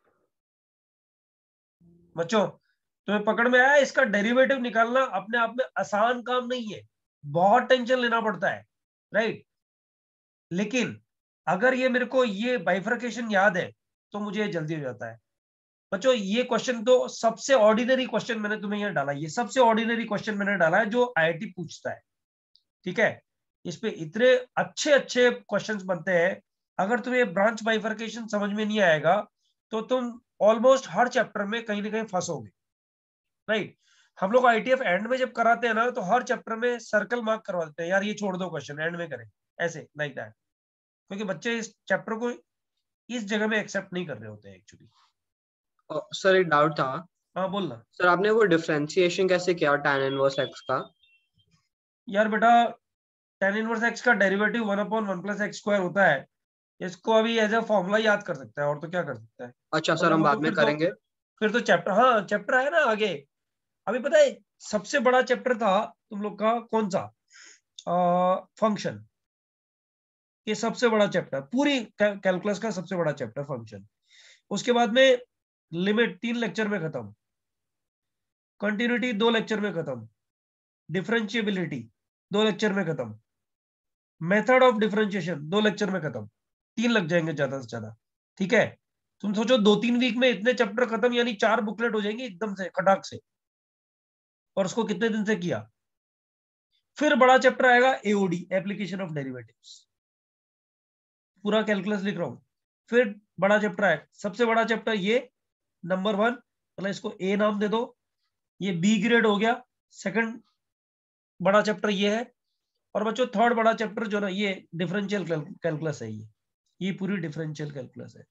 Speaker 1: बच्चों तुम्हें पकड़ में आया? इसका डेरिवेटिव निकालना अपने आप में आसान काम नहीं है, बहुत टेंशन लेना पड़ता है, राइट। लेकिन अगर ये मेरे को ये बाइफरकेशन याद है तो मुझे ये जल्दी हो जाता है। बच्चों ये क्वेश्चन तो सबसे ऑर्डिनरी क्वेश्चन मैंने तुम्हें यहाँ डाला, ये सबसे ऑर्डिनरी क्वेश्चन मैंने डाला है जो आईआईटी पूछता है, ठीक है। इस पे इतने अच्छे अच्छे क्वेश्चंस बनते हैं। अगर तुम्हें ब्रांच बाइफरकेशन समझ में नहीं आएगा तो तुम ऑलमोस्ट हर चैप्टर में कहीं ना कहीं फंसोगे, राइट। हम लोग आईटीएफ एंड में जब कराते हैं ना, तो हर चैप्टर में सर्कल मार्क करवा देते हैं, यार ये छोड़ दो क्वेश्चन एंड में करें, ऐसे लाइक दैट, क्योंकि बच्चे इस चैप्टर को इस जगह में एक्सेप्ट नहीं कर रहे होते हैं एक्चुअली।
Speaker 10: सर एक डाउट था।
Speaker 1: हाँ बोलना।
Speaker 10: सर आपने वो डिफरेंशिएशन कैसे किया tan इनवर्स x का?
Speaker 1: यार बेटा tan इनवर्स x का derivative one upon one plus x square होता है, इसको अभी एज अ फॉर्मूला याद कर सकता है, और तो क्या कर सकता है।
Speaker 10: अच्छा सर हम बाद में करेंगे।
Speaker 1: फिर तो चैप्टर, हाँ चैप्टर है ना आगे। अभी पता है सबसे बड़ा चैप्टर था तुम लोग का कौन सा, फंक्शन। ये सबसे बड़ा चैप्टर, पूरी कैलकुलस का सबसे बड़ा चैप्टर फंक्शन। उसके बाद में लिमिट तीन लेक्चर में खत्म, कंटिन्यूटी दो लेक्चर में खत्म, डिफरेंशिएबिलिटी दो लेक्चर में खत्म, मेथड ऑफ डिफरेंशिएशन दो लेक्चर में खत्म। तीन लग जाएंगे ज्यादा से ज्यादा, ठीक है। तुम सोचो दो तीन वीक में इतने चैप्टर खत्म, यानी चार बुकलेट हो जाएंगी एकदम से खटाक से, और उसको कितने दिन से किया। फिर बड़ा चैप्टर आएगा एओडी, एप्लीकेशन ऑफ डेरिवेटिव्स, पूरा कैलकुलस लिख रहा हूं। फिर बड़ा चैप्टर है, सबसे बड़ा चैप्टर ये नंबर वन, मतलब इसको ए नाम दे दो, ये बी ग्रेड हो गया। सेकंड बड़ा चैप्टर ये है, और बच्चों थर्ड बड़ा चैप्टर जो ना ये डिफरेंशियल कैलकुलस है, ये ये पूरी डिफरेंशियल कैलकुलस है।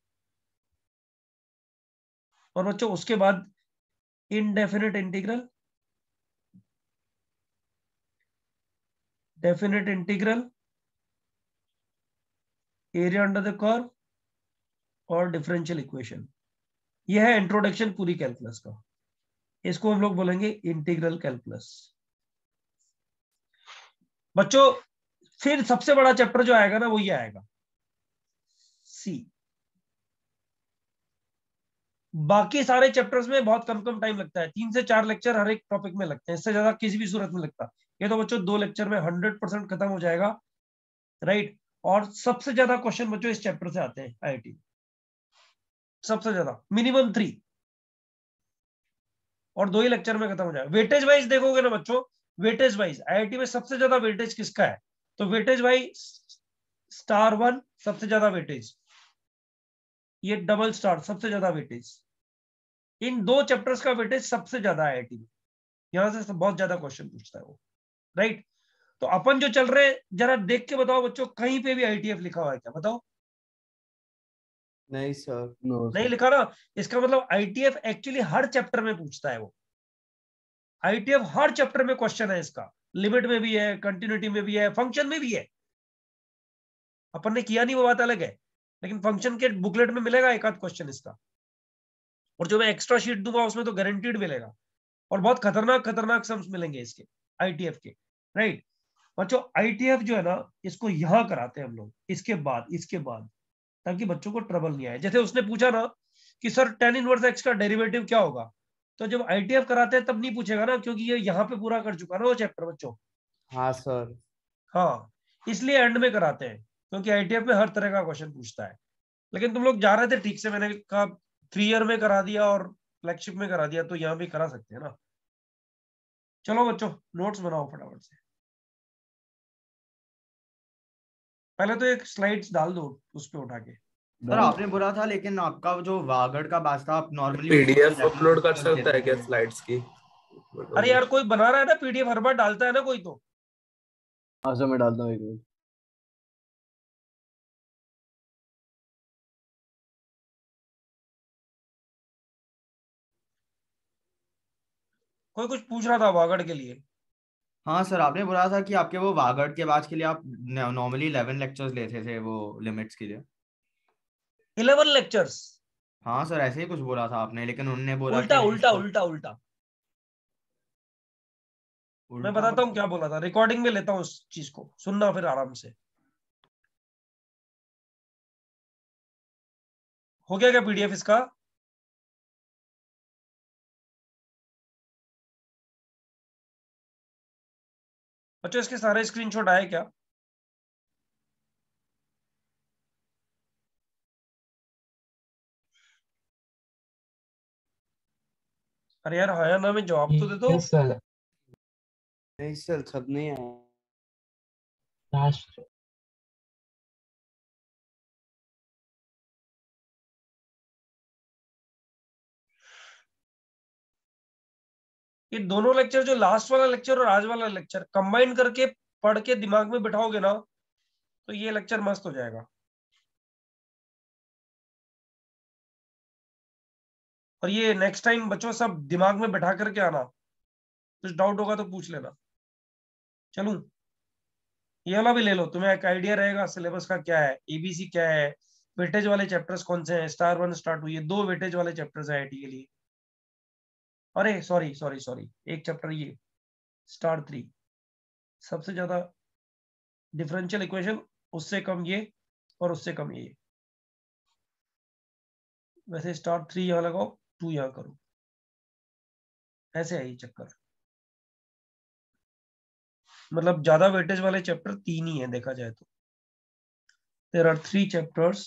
Speaker 1: और बच्चों उसके बाद indefinite integral, definite integral, area under the curve और डिफरेंशियल इक्वेशन। यह है इंट्रोडक्शन पूरी कैलकुलस का, इसको हम लोग बोलेंगे इंटीग्रल कैलकुलस। बच्चों फिर सबसे बड़ा चैप्टर जो आएगा ना वो ये आएगा सी। बाकी सारे चैप्टर्स में बहुत कम कम टाइम लगता है, तीन से चार लेक्चर हर एक टॉपिक में लगते हैं, इससे ज्यादा किसी भी सूरत में लगता। ये तो बच्चों दो लेक्चर में हंड्रेड परसेंट खत्म हो जाएगा, राइट। और सबसे ज्यादा क्वेश्चन बच्चों इस चैप्टर से आते हैं आईआईटी, सबसे ज्यादा मिनिमम थ्री, और दो ही लेक्चर में खत्म हो जाएगा। वेटेज वाइज देखोगे ना बच्चों, वेटेज वाइज आईआईटी में सबसे ज्यादा वेटेज किसका है, तो वेटेज वाइज स्टार वन सबसे ज्यादा वेटेज, ये डबल स्टार सबसे ज्यादा वेटेज, इन दो चैप्टर्स का वेटेज सबसे ज्यादा है आईआईटी में, यहां से बहुत ज्यादा क्वेश्चन पूछता है वो, राइट। तो अपन जो चल रहे हैं जरा देख के बताओ बच्चों, कहीं पे भी आईटीएफ लिखा हुआ है क्या, बताओ।
Speaker 2: नहीं सर,
Speaker 6: नो
Speaker 1: नहीं लिखा ना, इसका मतलब आईटीएफ एक्चुअली हर चैप्टर में पूछता है वो। आईटीएफ हर चैप्टर में क्वेश्चन है इसका, लिमिट में भी है, कंटिन्यूटी में भी है, फंक्शन में भी है। अपन ने किया नहीं वो बात अलग है, लेकिन फंक्शन के बुकलेट में मिलेगा एक आध क्वेश्चन इसका, और जो मैं एक्स्ट्रा शीट दूंगा उसमें तो गारंटीड मिलेगा, और बहुत खतरनाक खतरनाक सम्स मिलेंगे इसके आईटीएफ के, राइट। बच्चों आईटीएफ जो है ना इसको यहां कराते हैं हम लोग, इसके बाद इसके बाद, ताकि बच्चों को ट्रबल नहीं आए। जैसे उसने पूछा ना कि सर tan इनवर्स एक्स का डेरिवेटिव क्या होगा, तो जब आईटीएफ कराते हैं तब नहीं पूछेगा ना, क्योंकि ये यहाँ पे पूरा कर चुका ना वो चैप्टर बच्चों।
Speaker 2: हाँ सर।
Speaker 1: हाँ इसलिए एंड में कराते हैं, क्योंकि आईटीएफ में हर तरह का क्वेश्चन पूछता है। लेकिन तुम लोग जा रहे थे ठीक से, मैंने कहा थ्री ईयर में करा दिया और फ्लैगशिप में करा दिया, तो यहाँ भी करा सकते हैं ना। चलो बच्चों नोट्स बनाओ फटाफट से, पहले तो एक स्लाइड्स डाल दो उस पे उठा के।
Speaker 7: सर आपने बोला था, लेकिन आपका जो वागड़ का बात था, आप नॉर्मली
Speaker 12: पीडीएफ अपलोड कर सकता है क्या स्लाइड्स की?
Speaker 1: अरे यार कोई बना रहा है ना पीडीएफ, हर बार डालता है ना कोई तो।
Speaker 6: हाँ सर मैं डालता हूँ एक मिनट।
Speaker 1: कोई कुछ पूछ रहा था वागड़ के लिए।
Speaker 7: हाँ सर, आपने बोला था कि आपके वो वागड़ के बाद के लिए आप नॉर्मली इलेवन लेक्चर्स लेते थे वो लिमिट्स के लिए।
Speaker 1: Eleven lectures?
Speaker 7: हाँ सर ऐसे ही कुछ बोला था आपने, लेकिन उन्होंने बोला
Speaker 1: उल्टा
Speaker 7: कि
Speaker 1: उल्टा उल्टा उल्टा मैं बताता हूँ क्या बोला था, रिकॉर्डिंग में लेता हूँ उस चीज को, सुनना फिर आराम से। हो गया क्या पीडीएफ इसका? बच्चों इसके सारे स्क्रीनशॉट आए क्या? अरे यार आया ना, मैं जवाब तो दे दो।
Speaker 2: नहीं सर, सब नहीं आया।
Speaker 1: कि दोनों लेक्चर, जो लास्ट वाला लेक्चर और आज वाला लेक्चर कंबाइन करके पढ़ के दिमाग में बिठाओगे ना, तो ये लेक्चर मस्त हो जाएगा। और ये नेक्स्ट टाइम बच्चों सब दिमाग में बैठा करके आना, कुछ डाउट होगा तो पूछ लेना। चलूं, ये वाला भी ले लो, तुम्हें एक आइडिया रहेगा सिलेबस का क्या है, एबीसी क्या है, वेटेज वाले चैप्टर्स कौन से हैं। स्टार वन स्टार टू, ये दो वेटेज वाले चैप्टर्स हैं आईटी के लिए। अरे सॉरी सॉरी सॉरी एक चैप्टर ये स्टार थ्री, सबसे ज्यादा डिफरेंशियल इक्वेशन, उससे कम ये और उससे कम ये। वैसे स्टार थ्री यहाँ लगाओ, टू यहाँ करो, ऐसे है ये चक्कर। मतलब ज्यादा वेटेज वाले चैप्टर तीन ही है देखा जाए तो। There are three chapters,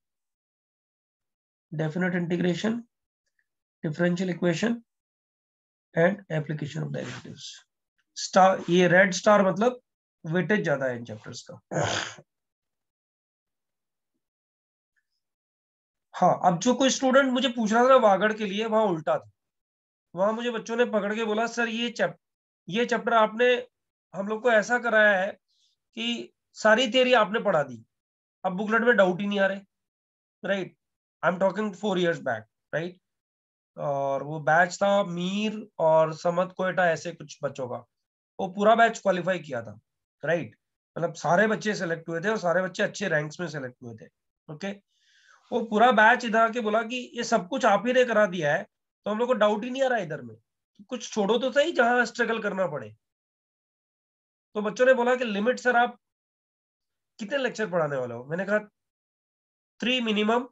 Speaker 1: definite integration, differential equation and application of derivatives. Star, ये रेड स्टार मतलब वेटेज ज्यादा है इन चैप्टर्स का। हाँ, अब जो कोई स्टूडेंट मुझे पूछ रहा था ना वागड़ के लिए, वहां उल्टा था। वहां मुझे बच्चों ने पकड़ के बोला, सर ये चैप्टर ये चैप्टर आपने हम लोग को ऐसा कराया है कि सारी थियरी आपने पढ़ा दी, अब बुकलेट में डाउट ही नहीं आ रहे। Right, I am talking four years back, right. और वो बैच था मीर और समद कोयटा, ऐसे कुछ बच्चों का, वो पूरा बैच क्वालिफाई किया था। राइट, मतलब सारे बच्चे सेलेक्ट हुए थे और सारे बच्चे अच्छे रैंक्स में सेलेक्ट हुए थे। ओके, वो पूरा बैच इधर आके बोला कि ये सब कुछ आप ही ने करा दिया है, तो हम लोग को डाउट ही नहीं आ रहा इधर में, कुछ छोड़ो तो सही जहां स्ट्रगल करना पड़े। तो बच्चों ने बोला कि लिमिट सर आप कितने लेक्चर पढ़ाने वाले हो। मैंने कहा थ्री मिनिमम,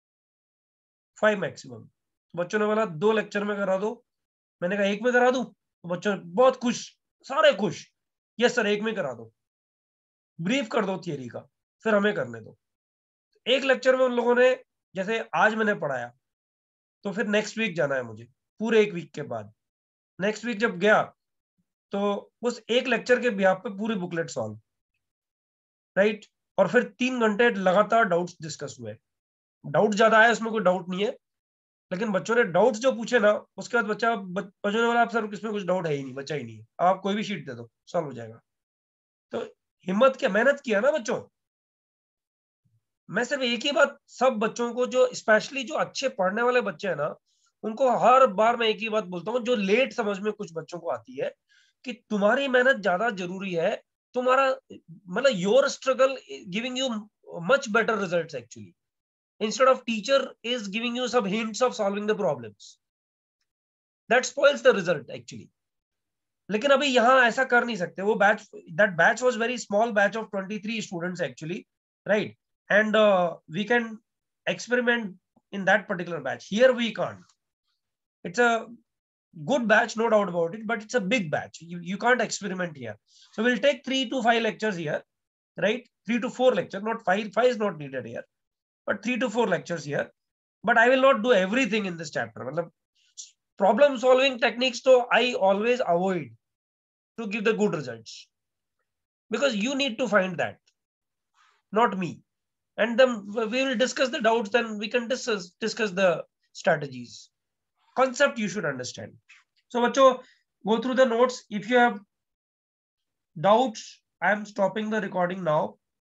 Speaker 1: फाइव मैक्सिमम। बच्चों ने बोला दो लेक्चर में करा दो। मैंने कहा एक में करा दूं, तो बच्चों बहुत खुश, सारे खुश, यस सर एक में करा दो, ब्रीफ कर दो थियरी का, फिर हमें करने दो। एक लेक्चर में उन लोगों ने, जैसे आज मैंने पढ़ाया, तो फिर नेक्स्ट वीक जाना है मुझे, पूरे एक वीक के बाद। नेक्स्ट वीक जब गया तो उस एक लेक्चर के बिहाफ पे पूरी बुकलेट सॉल्व, राइट। और फिर तीन घंटे लगातार डाउट्स डिस्कस हुए। डाउट ज्यादा आया, उसमें कोई डाउट नहीं है, लेकिन बच्चों ने डाउट्स जो पूछे ना, उसके बाद बच्चा बच्चों ने बोला आप सर इसमें कुछ डाउट है ही नहीं, बच्चा ही नहीं है, आप कोई भी शीट दे दो सॉल्व हो जाएगा। तो हिम्मत क्या, मेहनत किया ना बच्चों। मैं सिर्फ एक ही बात सब बच्चों को, जो स्पेशली जो अच्छे पढ़ने वाले बच्चे हैं ना, उनको हर बार मैं एक ही बात बोलता हूँ, जो लेट समझ में कुछ बच्चों को आती है, कि तुम्हारी मेहनत ज्यादा जरूरी है। तुम्हारा मतलब your struggle giving you much better results actually, instead of teacher is giving you some hints of solving the problems, that spoils the result actually. लेकिन अभी यहाँ ऐसा कर नहीं सकते। वो batch, that batch was very small batch of twenty-three students actually, right, and uh, we can experiment in that particular batch. Here we can't. It's a good batch, no doubt about it, but it's a big batch. You, you can't experiment here. So we'll take three to five lectures here, right? Three to four lectures, not five. Five is not needed here, but three to four lectures here. But I will not do everything in this chapter. मतलब problem solving techniques तो I always avoid to give the good results, because you need to find that, not me. And then we will discuss the doubts, then we can discuss discuss the strategies. Concept you should understand. So बच्चों, go through the notes. If you have doubts, I am stopping the recording now.